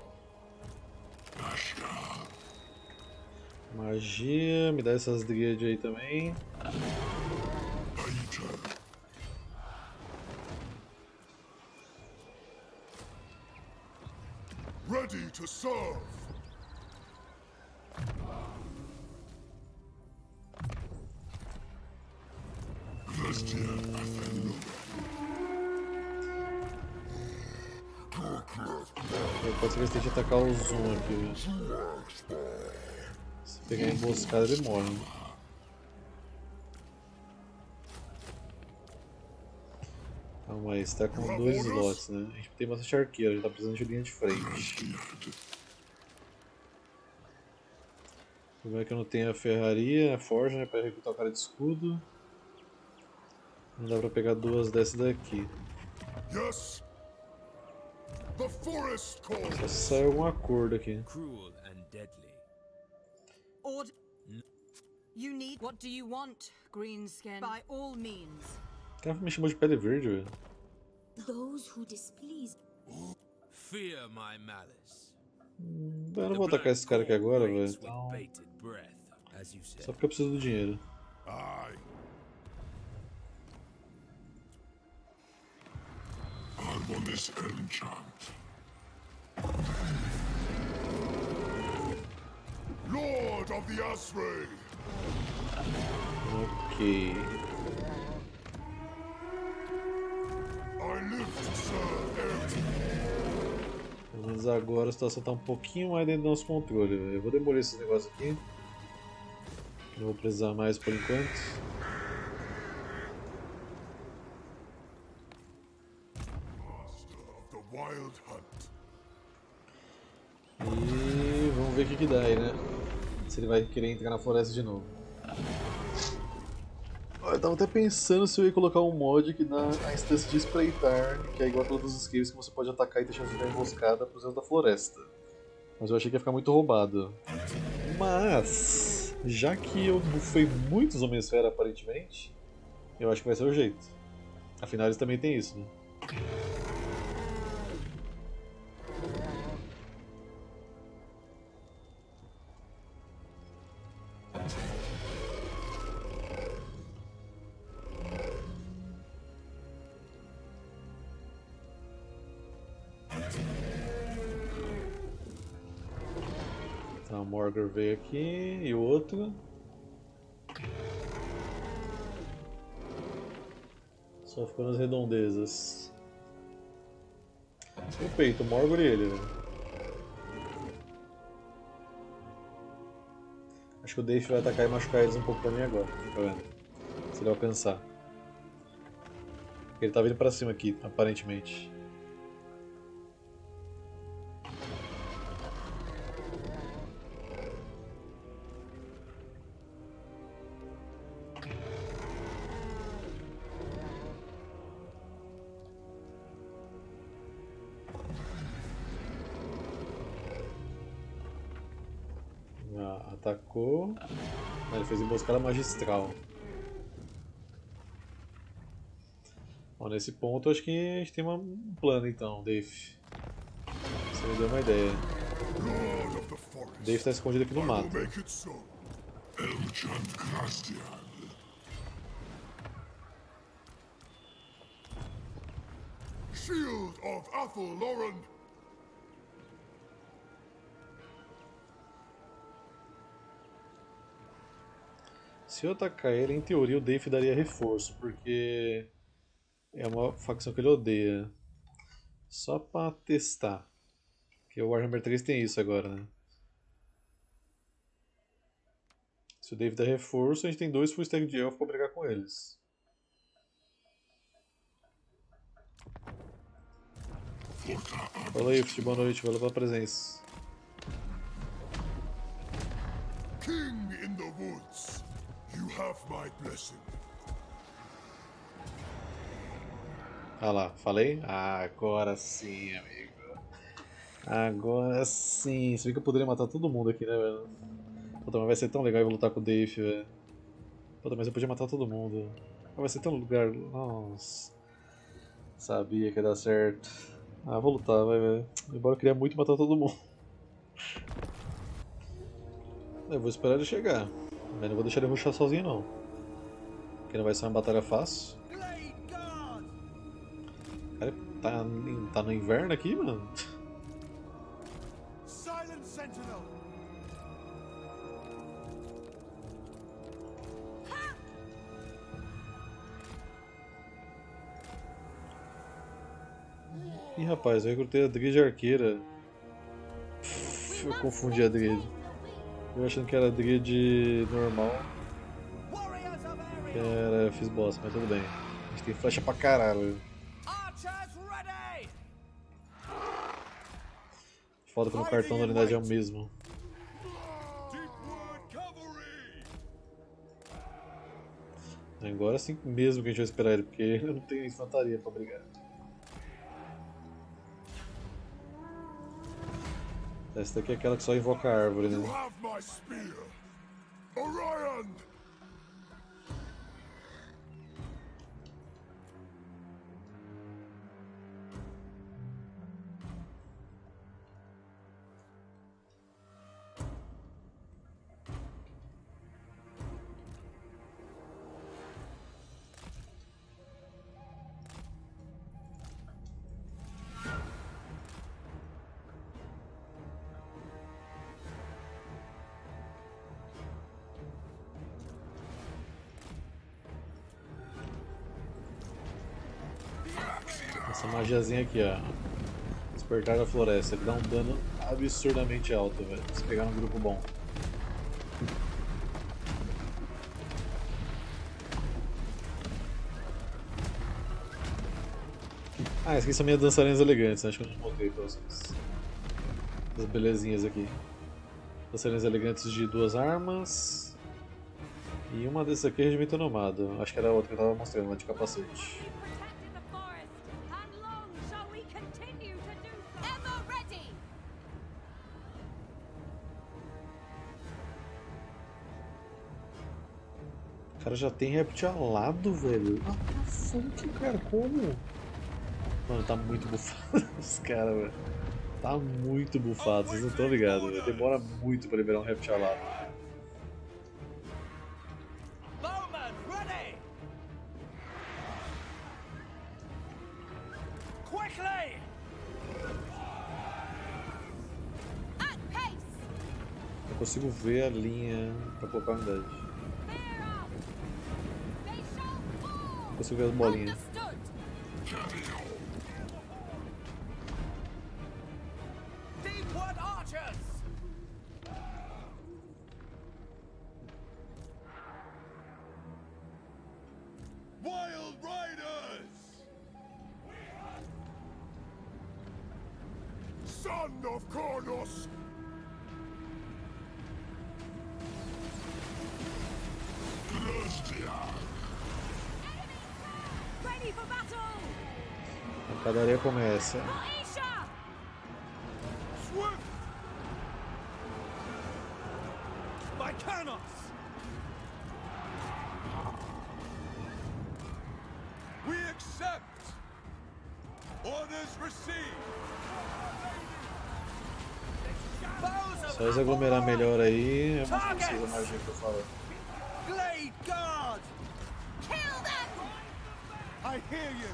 Magia, me dá essas dríades aí também. Ready to serve. Pode ser que ele tente atacar o Zoom aqui. Se pegar a emboscada, ele morre. Calma aí, você tá com dois slots, né? A gente tem bastante arqueiro, a gente tá precisando de linha de frente. O problema é que eu não tenho a ferraria, a forja, né, pra recrutar o cara de escudo. Não dá pra pegar duas dessas daqui. Yes. The forest calls. Só se sair algum acordo aqui. Cruel and deadly. Order. You need. What do you want, Greenskin? By all means. O cara me chamou de pele verde, velho. Those who displease. Fear my malice. Eu não vou atacar esse cara aqui agora, velho. With Então, bated breath, as you said. só porque eu preciso do dinheiro. Aye. I'm on this enchant. Lord of the Asray. Ok. I live to serve Ayrton. Pelo menos agora a situação tá um pouquinho mais dentro do nosso controle, velho. Eu vou demolir esses negócios aqui. Não vou precisar mais por enquanto. Wild hunt. E vamos ver o que, que dá aí, né? Se ele vai querer entrar na floresta de novo. Eu tava até pensando se eu ia colocar um mod que dá a instância de espreitar, que é igual a todos os skills que você pode atacar e deixar de dar emboscada para os da floresta. Mas eu achei que ia ficar muito roubado. Mas, já que eu fui muitos Homem-Esfera aparentemente, eu acho que vai ser o jeito. Afinal, eles também têm isso, né? Então, o Morgar veio aqui e o outro. Só ficou nas redondezas. Perfeito, o Morgar e ele, velho. Acho que o Dave vai atacar e machucar eles um pouco pra mim agora, tá vendo? Se ele alcançar. Ele tá vindo pra cima aqui, aparentemente. Ah, atacou. Ah, ele fez emboscada magistral. Bom, nesse ponto acho que a gente tem uma, um plano então, Dave. Você me deu uma ideia. Lord of the forest. Dave está escondido aqui no I mato. will make it so. Elchant Castian. Shield of Athel Lauren. Se eu atacar ele, em teoria o Dave daria reforço, porque é uma facção que ele odeia. Só pra testar. Porque o Warhammer três tem isso agora, né? Se o Dave der reforço, a gente tem dois full stack de elfo pra brigar com eles. Fala aí, Fitch, boa noite, valeu pela presença. King in the woods. You have my blessing. Ah lá, falei? Ah, agora sim, amigo. Agora sim. Se bem que eu poderia matar todo mundo aqui, né, velho? Puta, mas vai ser tão legal eu lutar com o Dave, velho. Puta, mas eu podia matar todo mundo. Vai ser tão lugar. Nossa. Sabia que ia dar certo. Ah, vou lutar, vai, velho. Embora eu queria muito matar todo mundo. Eu vou esperar ele chegar. Mas não vou deixar ele rushar sozinho, não. Porque não vai ser uma batalha fácil. Cara, tá, tá no inverno aqui, mano? Ih, rapaz, eu recrutei a Drid arqueira. Eu confundi a Drid. Eu achando que era a Drid normal. Warriors of Que Ariel! era, eu fiz bosta, mas tudo bem. A gente tem flecha pra caralho. Archers ready! Foda que no cartão da unidade é o mesmo. Deepwood Cavalry! Agora sim mesmo que a gente vai esperar ele, porque eu não tenho infantaria pra brigar. Essa daqui é aquela que só invoca a árvore, You né? have my spear! Orion! Essa magiazinha aqui, ó. Despertar da floresta, que dá um dano absurdamente alto, velho. Se pegar um grupo bom. Ah, essas aqui são minhas dançarinas elegantes, né? Acho que eu não mostrei pra vocês. As belezinhas aqui. Dançarinas elegantes de duas armas. E uma dessas aqui é regimento nomado. Acho que era a outra que eu tava mostrando, lá de capacete. Protected the forest, and long shall we continue to do so. Ever ready! O cara já tem réptil alado, velho. Ah, pra fonte, cara, como? Mano, tá muito bufado os caras, velho. Tá muito bufado, vocês não estão ligados, velho. Demora muito pra liberar um réptil alado. Bowman ready! Quickly! At pace! Eu consigo ver a linha pra colocar a unidade. Clear out! They shall fall! Eu consigo ver as bolinhas. Understood! Deepwood archers! Wild Riders! Son of Kornos! Ready for battle! A padaria começa. Aisha! Swift! Mykonos! We accept! Orders received! Bows of Só eles aglomerar Avalon! melhor aí, é mais precisa a magia que eu falo. Glade guard! Kill them! I hear you!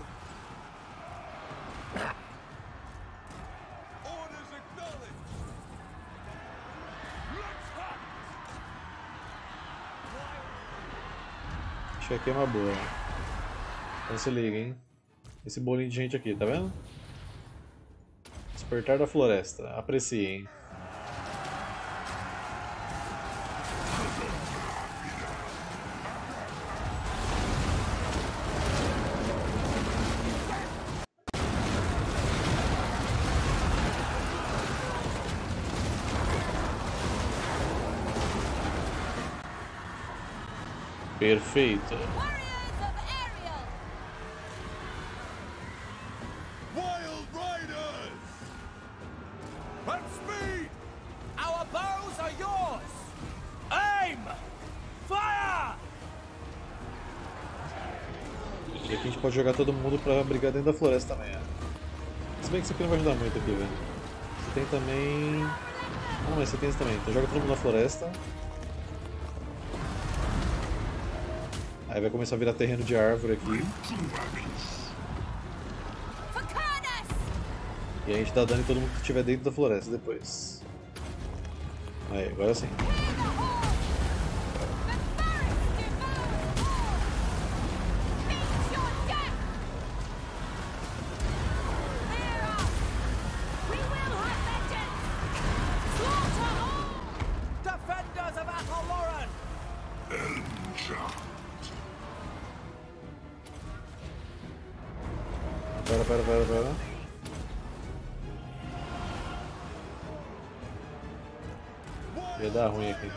Orders acknowledged! Let's hunt! Acho que aqui é uma boa. Então se liga, hein? Esse bolinho de gente aqui, tá vendo? Despertar da floresta. Apreciem. Perfeito. Warriors of Ariel! Wild Riders! At speed! Our bows are yours! Aim! Fire! E aqui a gente pode jogar todo mundo pra brigar dentro da floresta também. Ó. Se bem que isso aqui não vai ajudar muito aqui, velho. Você tem também... Ah, mas você tem isso também. Então joga todo mundo na floresta. Aí vai começar a virar terreno de árvore aqui. For Kurnos! E a gente dá dano em todo mundo que estiver dentro da floresta depois. Aí, agora sim. Hear the horn! The forest devours all! Meet your death! Clear out! Pera, pera, pera, pera. Ia dar ruim aqui.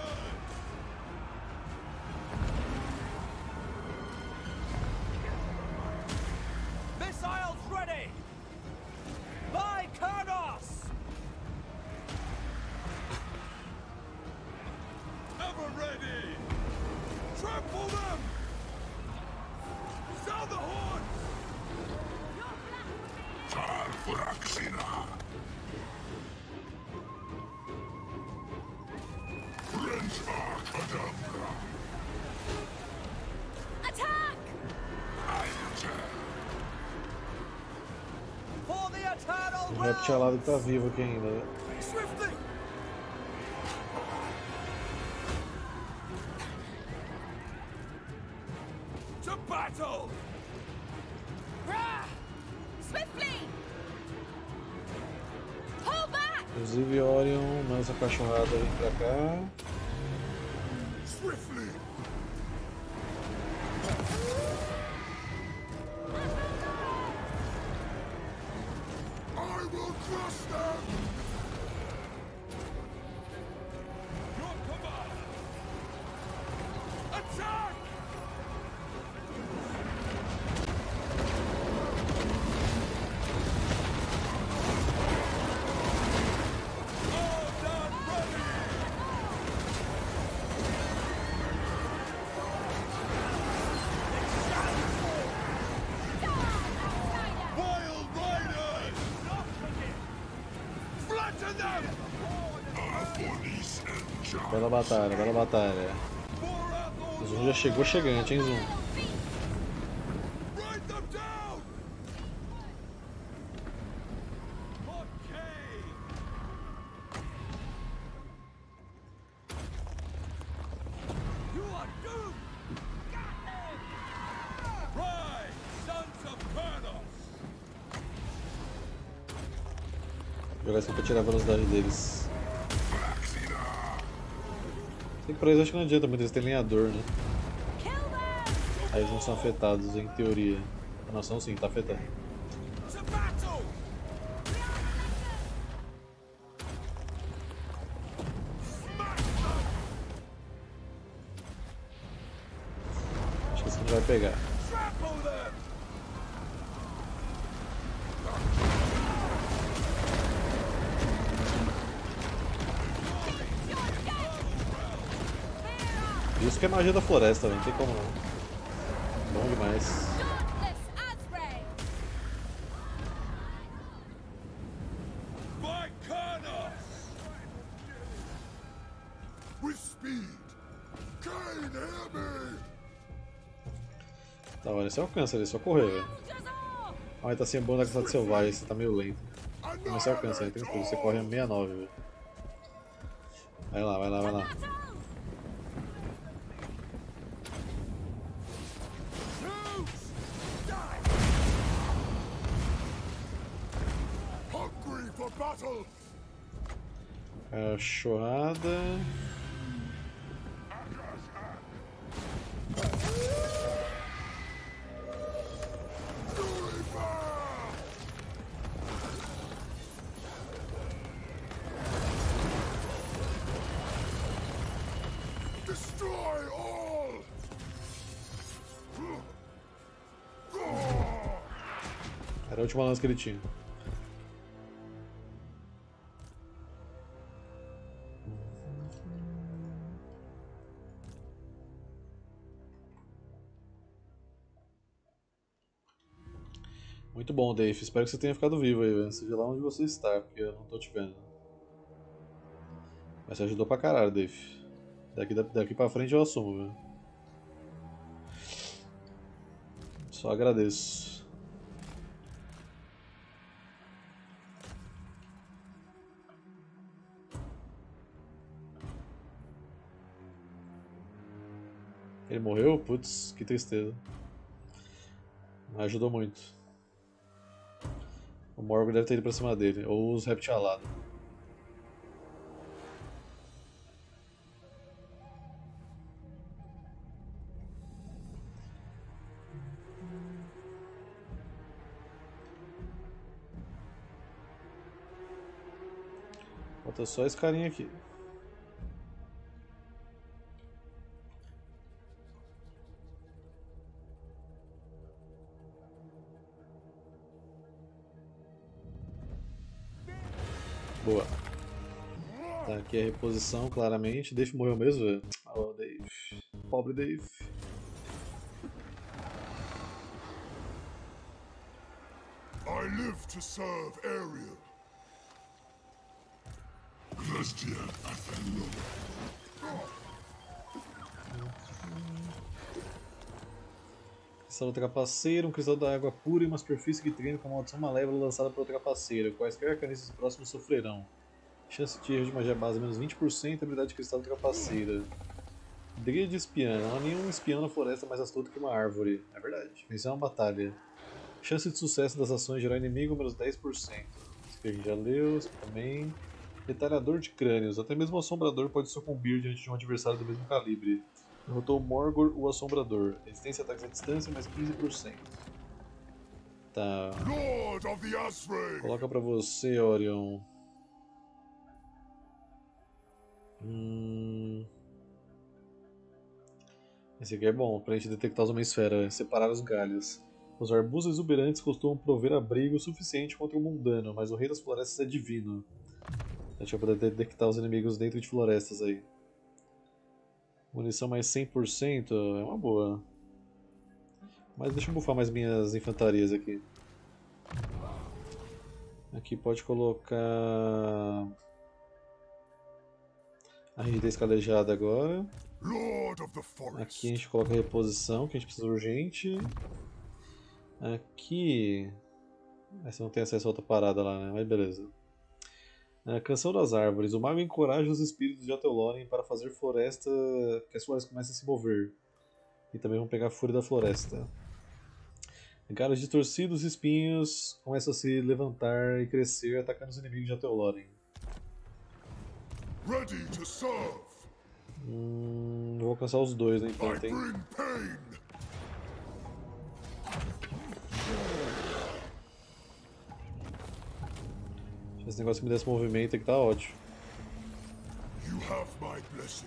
Missiles ready! By Kurnos! Ever ready! Trample them! Sound the horn! Attack! For the eternal O Reptil alado que tá realms! vivo aqui ainda, né? Swiftly! To battle! Rah! Swiftly! Pull back! Inclusive Orion, lança a cachorrada vem pra cá. Swiftly! I will crush them! Your command! Attack! All done ready! Wild Riders! Flatten them! Bela batalha, bela batalha. O Zoom já chegou chegante, hein, Zoom? Write them down! Okay! You are doomed! Rise, sons of Kurnos! Vou jogar isso pra tirar a velocidade deles. Sei que pra eles acho que não adianta muito, eles têm lenhador, né? Kill them! Aí eles não são afetados, em teoria. A noção sim, tá afetando. To battle! Acho que esse não vai pegar. Trample them! Isso que é magia da floresta, velho, não tem como não. Bom demais. Dauntless Asprey! By Kurnos! With speed! Kane, hear me! Da hora, você alcança ali, é só correr, velho. Soldiers off! Ah, mas tá sem bom da caçada selvagem, você tá meio lento. Mas você alcança, aí tem tudo, você corre a sessenta e nove, velho. Vai lá, vai lá, vai lá. Battle! Troops! Die! Hungry for battle! Cachorrada. Destroy all! Era a última lança que ele tinha. Muito bom, Dave. Espero que você tenha ficado vivo aí, velho. Seja lá onde você está, porque eu não tô te vendo. Mas você ajudou pra caralho, Dave. Daqui, daqui pra frente eu assumo, velho. Só agradeço. Ele morreu? Putz, que tristeza. Ajudou muito. O Morgan deve ter ido pra cima dele, ou os reptialados. Falta só esse carinha aqui. Boa. Tá, aqui é a reposição, claramente. Dave morreu mesmo, velho. Oh, Dave. Pobre Dave. I live to serve Ariel. Christian Athello. Cristal do Trapaceiro, um cristal da água pura e uma superfície que treina com uma maldição malévola lançada pelo Trapaceiro. Quaisquer arcanistas próximos sofrerão. Chance de erro de magia base menos vinte por cento, habilidade de cristal do Trapaceira. Dríade espiã, não há nenhum espião na floresta mais astuto que uma árvore. É verdade, vencer uma batalha. Chance de sucesso das ações gerar inimigo menos dez por cento. Isso aqui a gente já leu, isso também. Retalhador de crânios, até mesmo o assombrador pode sucumbir diante de um adversário do mesmo calibre. Derrotou Morgor, o Assombrador. Resistência a ataques à distância, mais quinze por cento. Tá. Lord of the Asray. Coloca pra você, Orion. Hum... Esse aqui é bom, pra gente detectar os Homem-Esfera, separar os galhos. Os arbustos exuberantes costumam prover abrigo suficiente contra o mundano, mas o Rei das Florestas é divino. A gente vai poder detectar os inimigos dentro de florestas aí. Munição mais cem por cento é uma boa. Mas deixa eu bufar mais minhas infantarias aqui. Aqui pode colocar a rigidez calejada agora. Lord of the Forest. Aqui a gente coloca a reposição, que a gente precisa urgente. Aqui... Essa não tem acesso a outra parada lá, né? Mas beleza. A Canção das Árvores. O mago encoraja os espíritos de Ateloren para fazer floresta... que as florestas comecem a se mover. E também vão pegar a fúria da floresta. Galhos distorcidos e espinhos começam a se levantar e crescer, atacando os inimigos de Ateloren. Ready to serve. Hum, vou alcançar os dois, né, I então, tem... bring pain. Se esse negócio me desse movimento aqui tá ótimo. You have my blessing.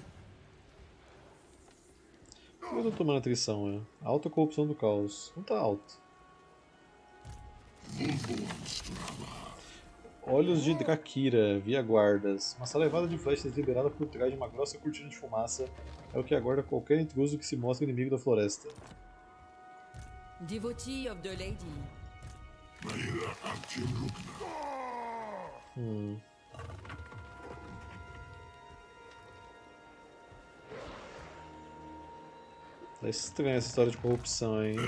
Por que eu tô tomando atrição, né? Alta corrupção do caos. Não tá alto. Olhos de Drakira, via guardas. Uma salivada de flechas liberada por trás de uma grossa cortina de fumaça é o que aguarda qualquer intruso que se mostre inimigo da floresta. Devotee of the Lady. Hum. Tá estranha essa história de corrupção, hein?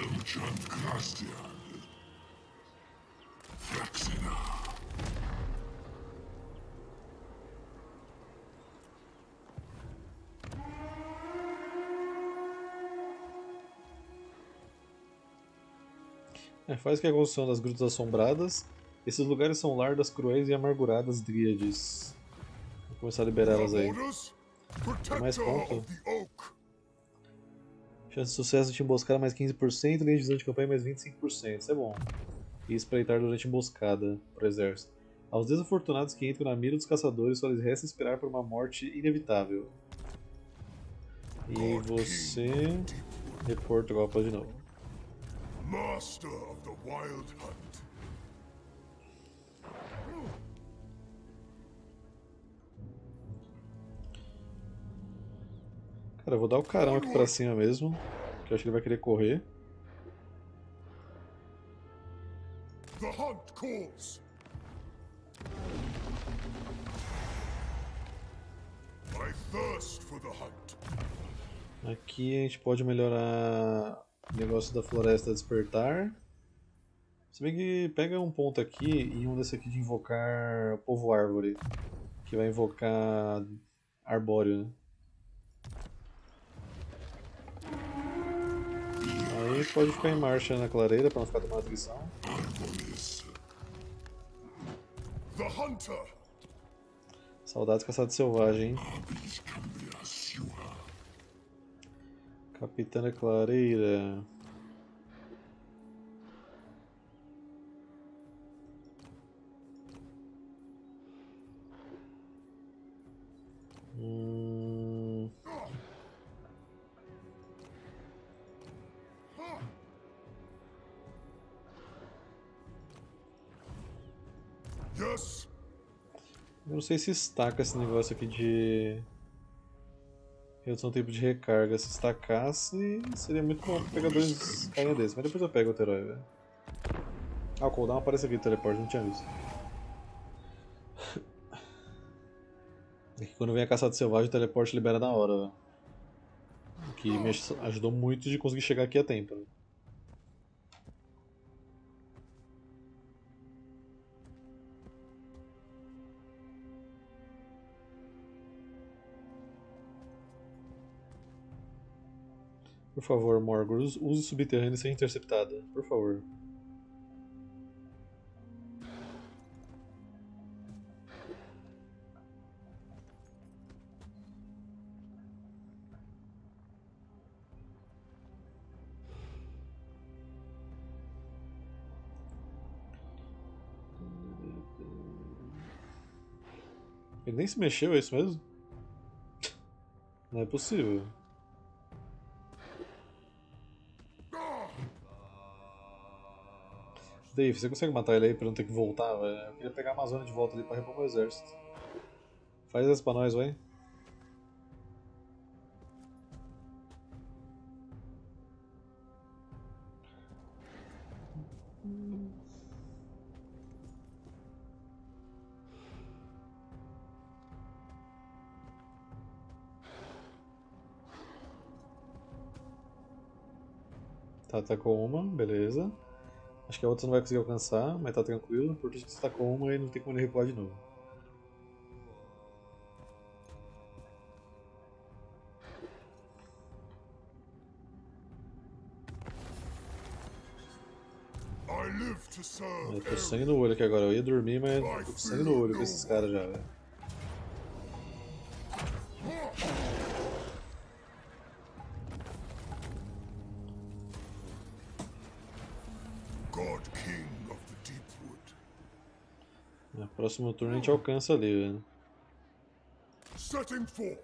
É, faz que a construção das Grutas Assombradas. Esses lugares são lar das cruéis e amarguradas dríades. Vou começar a liberar elas aí. Mais ponto. Chance de sucesso de emboscada mais quinze por cento, linha de visão de campanha mais vinte e cinco por cento. Isso é bom. E espreitar durante emboscada para o exército. Aos desafortunados que entram na mira dos caçadores, só lhes resta esperar por uma morte inevitável. E você... repor tropa de novo. Master of the Wild Hunt. Cara, eu vou dar o carão aqui pra cima mesmo, que eu acho que ele vai querer correr. The hunt calls. I thirst for the hunt. Aqui a gente pode melhorar o negócio da floresta despertar. Se bem que pega um ponto aqui e um desse aqui de invocar o povo árvore, que vai invocar arbóreo, né? Aí pode ficar em marcha na clareira para não ficar tomando atrição. The hunter. Saudades caçado selvagem, hein? Capitã da Clareira. Yes. Eu não sei se estaca esse negócio aqui de redução do tempo de recarga. Se estacasse, seria muito bom pegar dois carinha desses. Mas depois eu pego outro herói, velho. Ah, o cooldown aparece aqui no teleporte, não tinha visto. É que quando vem a caçada selvagem, o teleporte libera na hora, velho. O que me ajudou muito de conseguir chegar aqui a tempo, né? Por favor, Morgor, use o subterrâneo sem interceptada. Por favor. Ele nem se mexeu, é isso mesmo? Não é possível. Dave, você consegue matar ele aí pra não ter que voltar, velho? Eu queria pegar a Amazônia de volta ali pra repor meu exército. Faz essa pra nós, vai. Tá, atacou uma, beleza. Acho que a outra você não vai conseguir alcançar, mas tá tranquilo. Por isso que você atacou uma e não tem como ele recuar de novo. I live to serve. Eu tô com sangue no olho aqui agora. Eu ia dormir, mas eu tô com sangue no olho com esses caras já, velho. God King of the Deepwood. No próximo turno a gente alcança ali, velho. Setting forth.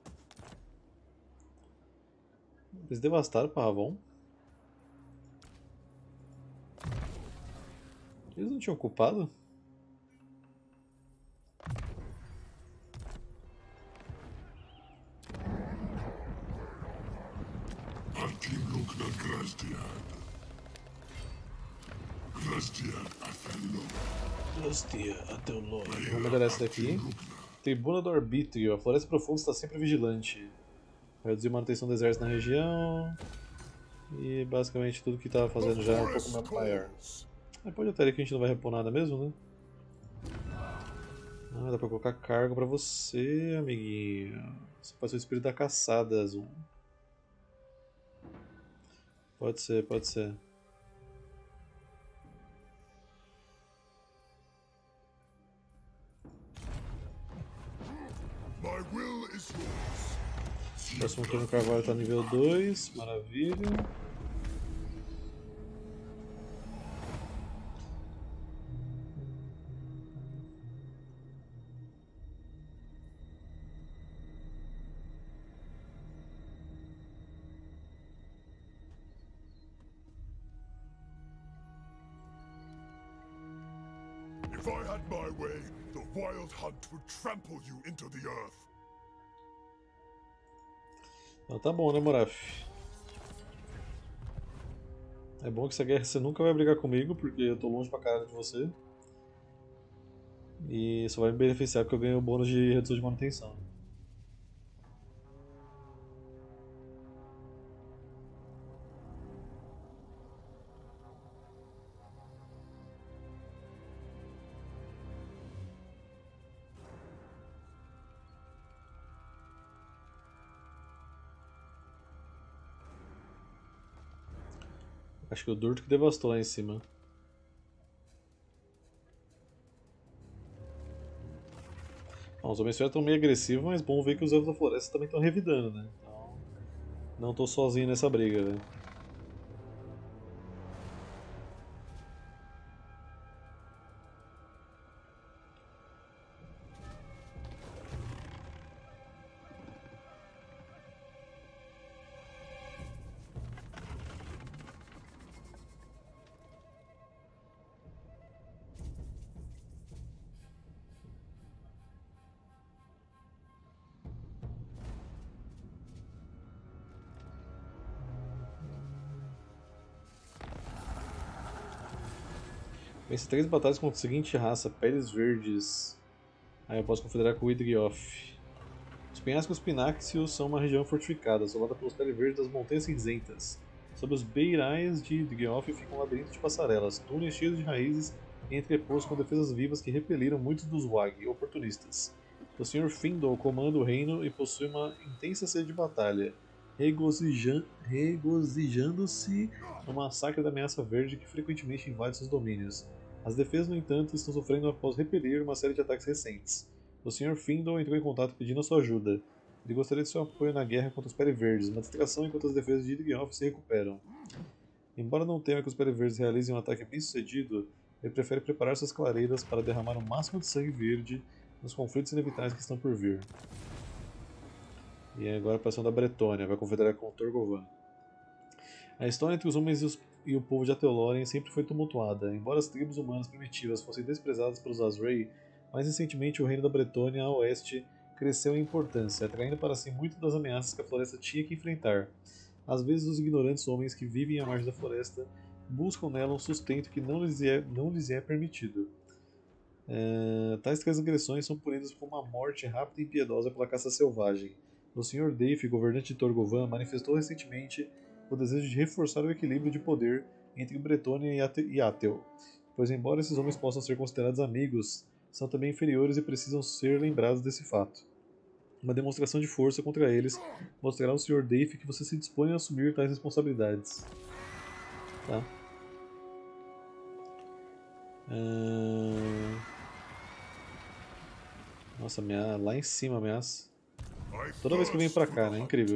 Eles devastaram o Pavon. Eles não tinham ocupado? Hostia, até o Lord. Vamos melhorar essa daqui. Tribuna do Arbítrio. A Floresta Profunda está sempre vigilante. Vai reduzir a manutenção do exército na região. E basicamente tudo que estava fazendo já é um pouco maior. Ah, pode até ali que a gente não vai repor nada mesmo, né? Ah, dá pra colocar cargo pra você, amiguinho. Você pode ser o espírito da caçada, Azul. Pode ser, pode ser. My will is yours. Próximo turno o Carvalho tá nível dois, maravilha. If I had my way, the Wild Hunt would trample you into the earth. Então tá bom, né, Moraf? É bom que essa guerra você nunca vai brigar comigo, porque eu tô longe pra caralho de você. E só vai me beneficiar porque eu ganho o bônus de redução de manutenção. Acho que o Durto que devastou lá em cima. Bom, os homens estão meio agressivos, mas bom ver que os elfos da floresta também estão revidando, né? Então, não tô sozinho nessa briga, velho. Vence três batalhas contra a seguinte raça, Peles Verdes. Aí eu posso confederar com o Idrioth. Os penhascos Pináxios são uma região fortificada, assolada pelos Peles Verdes das Montanhas Cinzentas. Sob os beirais de Idrioth fica um labirinto de passarelas, túneis cheios de raízes e entrepostos com defesas vivas que repeliram muitos dos Wag, oportunistas. O senhor Findol comanda o reino e possui uma intensa sede de batalha, regozijan- regozijando-se no massacre da ameaça verde que frequentemente invade seus domínios. As defesas, no entanto, estão sofrendo após repelir uma série de ataques recentes. O senhor Findol entrou em contato pedindo a sua ajuda. Ele gostaria de seu apoio na guerra contra os Pele Verdes, uma distração enquanto as defesas de Idrioth se recuperam. Embora não tema que os Pele Verdes realizem um ataque bem sucedido, ele prefere preparar suas clareiras para derramar o máximo de sangue verde nos conflitos inevitáveis que estão por vir. E agora a pressão da Bretônia, vai confederar com Torgovan. A história entre os homens e, os, e o povo de Ateloren sempre foi tumultuada. Embora as tribos humanas primitivas fossem desprezadas pelos Azrei, mais recentemente o reino da Bretônia a oeste cresceu em importância, atraindo para si muitas das ameaças que a floresta tinha que enfrentar. Às vezes os ignorantes homens que vivem à margem da floresta buscam nela um sustento que não lhes é, não lhes é permitido. É, tais transgressões são punidas com uma morte rápida e impiedosa pela caça selvagem. O senhor Deif, governante de Torgovan, manifestou recentemente o desejo de reforçar o equilíbrio de poder entre Bretônia e Atel, pois embora esses homens possam ser considerados amigos, são também inferiores e precisam ser lembrados desse fato. Uma demonstração de força contra eles mostrará ao senhor Deif que você se dispõe a assumir tais responsabilidades. Tá. Uh... Nossa, minha... lá em cima ameaça. Toda vez que eu venho pra cá, né? Incrível.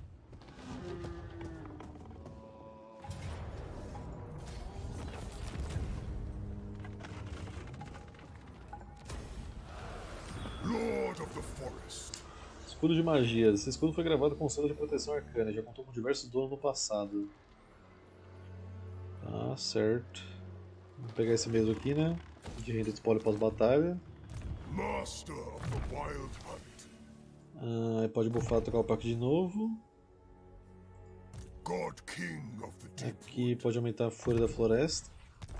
Lord of the Forest. Escudo de magia. Esse escudo foi gravado com selo de proteção arcana. Já contou com diversos donos no passado. Tá, certo. Vou pegar esse mesmo aqui, né? De renda de espólio pós-batalha. Master of the Wild Hunt. Ah, pode buffar, trocar o pack de novo. God King of the Deep. Aqui pode aumentar a fúria da floresta.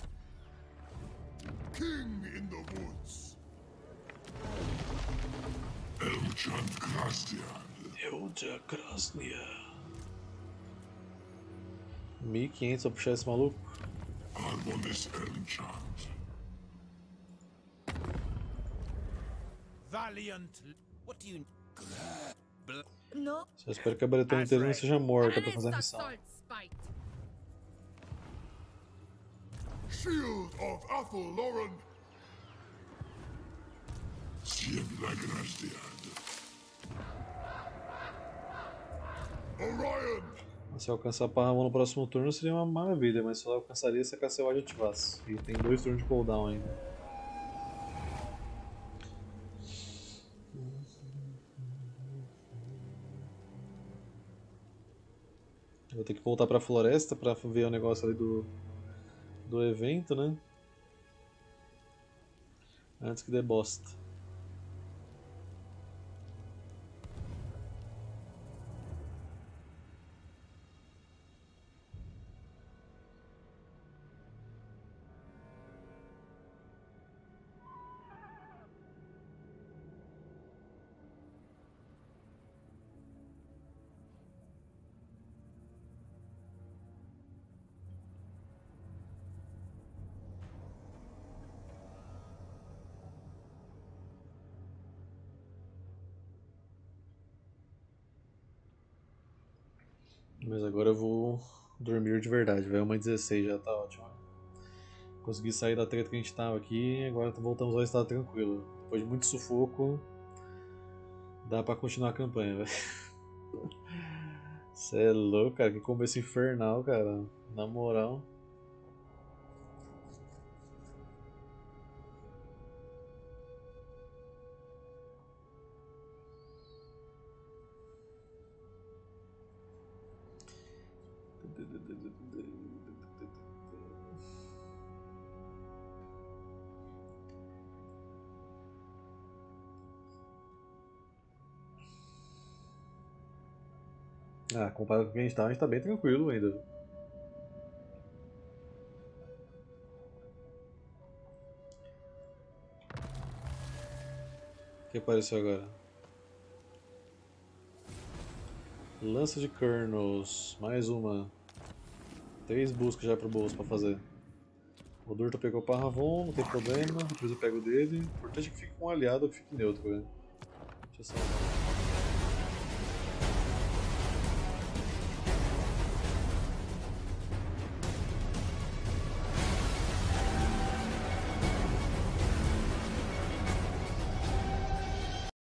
King in the Woods. Eljan Krasnian. Elja Krasnia. mil e quinhentos pra puxar esse maluco. Harmonis Elchant. Valiant. What do you... No. Só espero que a Bretônia inteira não seja morta pra fazer a missão. Shield of Athel-Loren. Siembra Grasdiad. Orion. Se alcançar a Parramon no próximo turno seria uma maravilha, mas só alcançaria se a Castlevania ativasse. E tem dois turnos de cooldown ainda. Vou ter que voltar pra floresta pra ver o negócio ali do, do evento, né? Antes que dê bosta. Mas agora eu vou dormir de verdade, vai uma dezesseis, já tá ótimo. Consegui sair da treta que a gente tava aqui e agora voltamos ao estado tranquilo. Depois de muito sufoco, dá pra continuar a campanha, velho. Cê é louco, cara, que começo infernal, cara. Na moral. Ah, comparado com o que a gente tá, a gente tá bem tranquilo ainda. O que apareceu agora? Lança de Kernels, mais uma. Três buscas já pro bolso pra fazer. O Durta pegou o Parravon, não tem problema, depois eu pego dele. O importante é que fique com um aliado ou que fique neutro, né? Deixa eu salvar.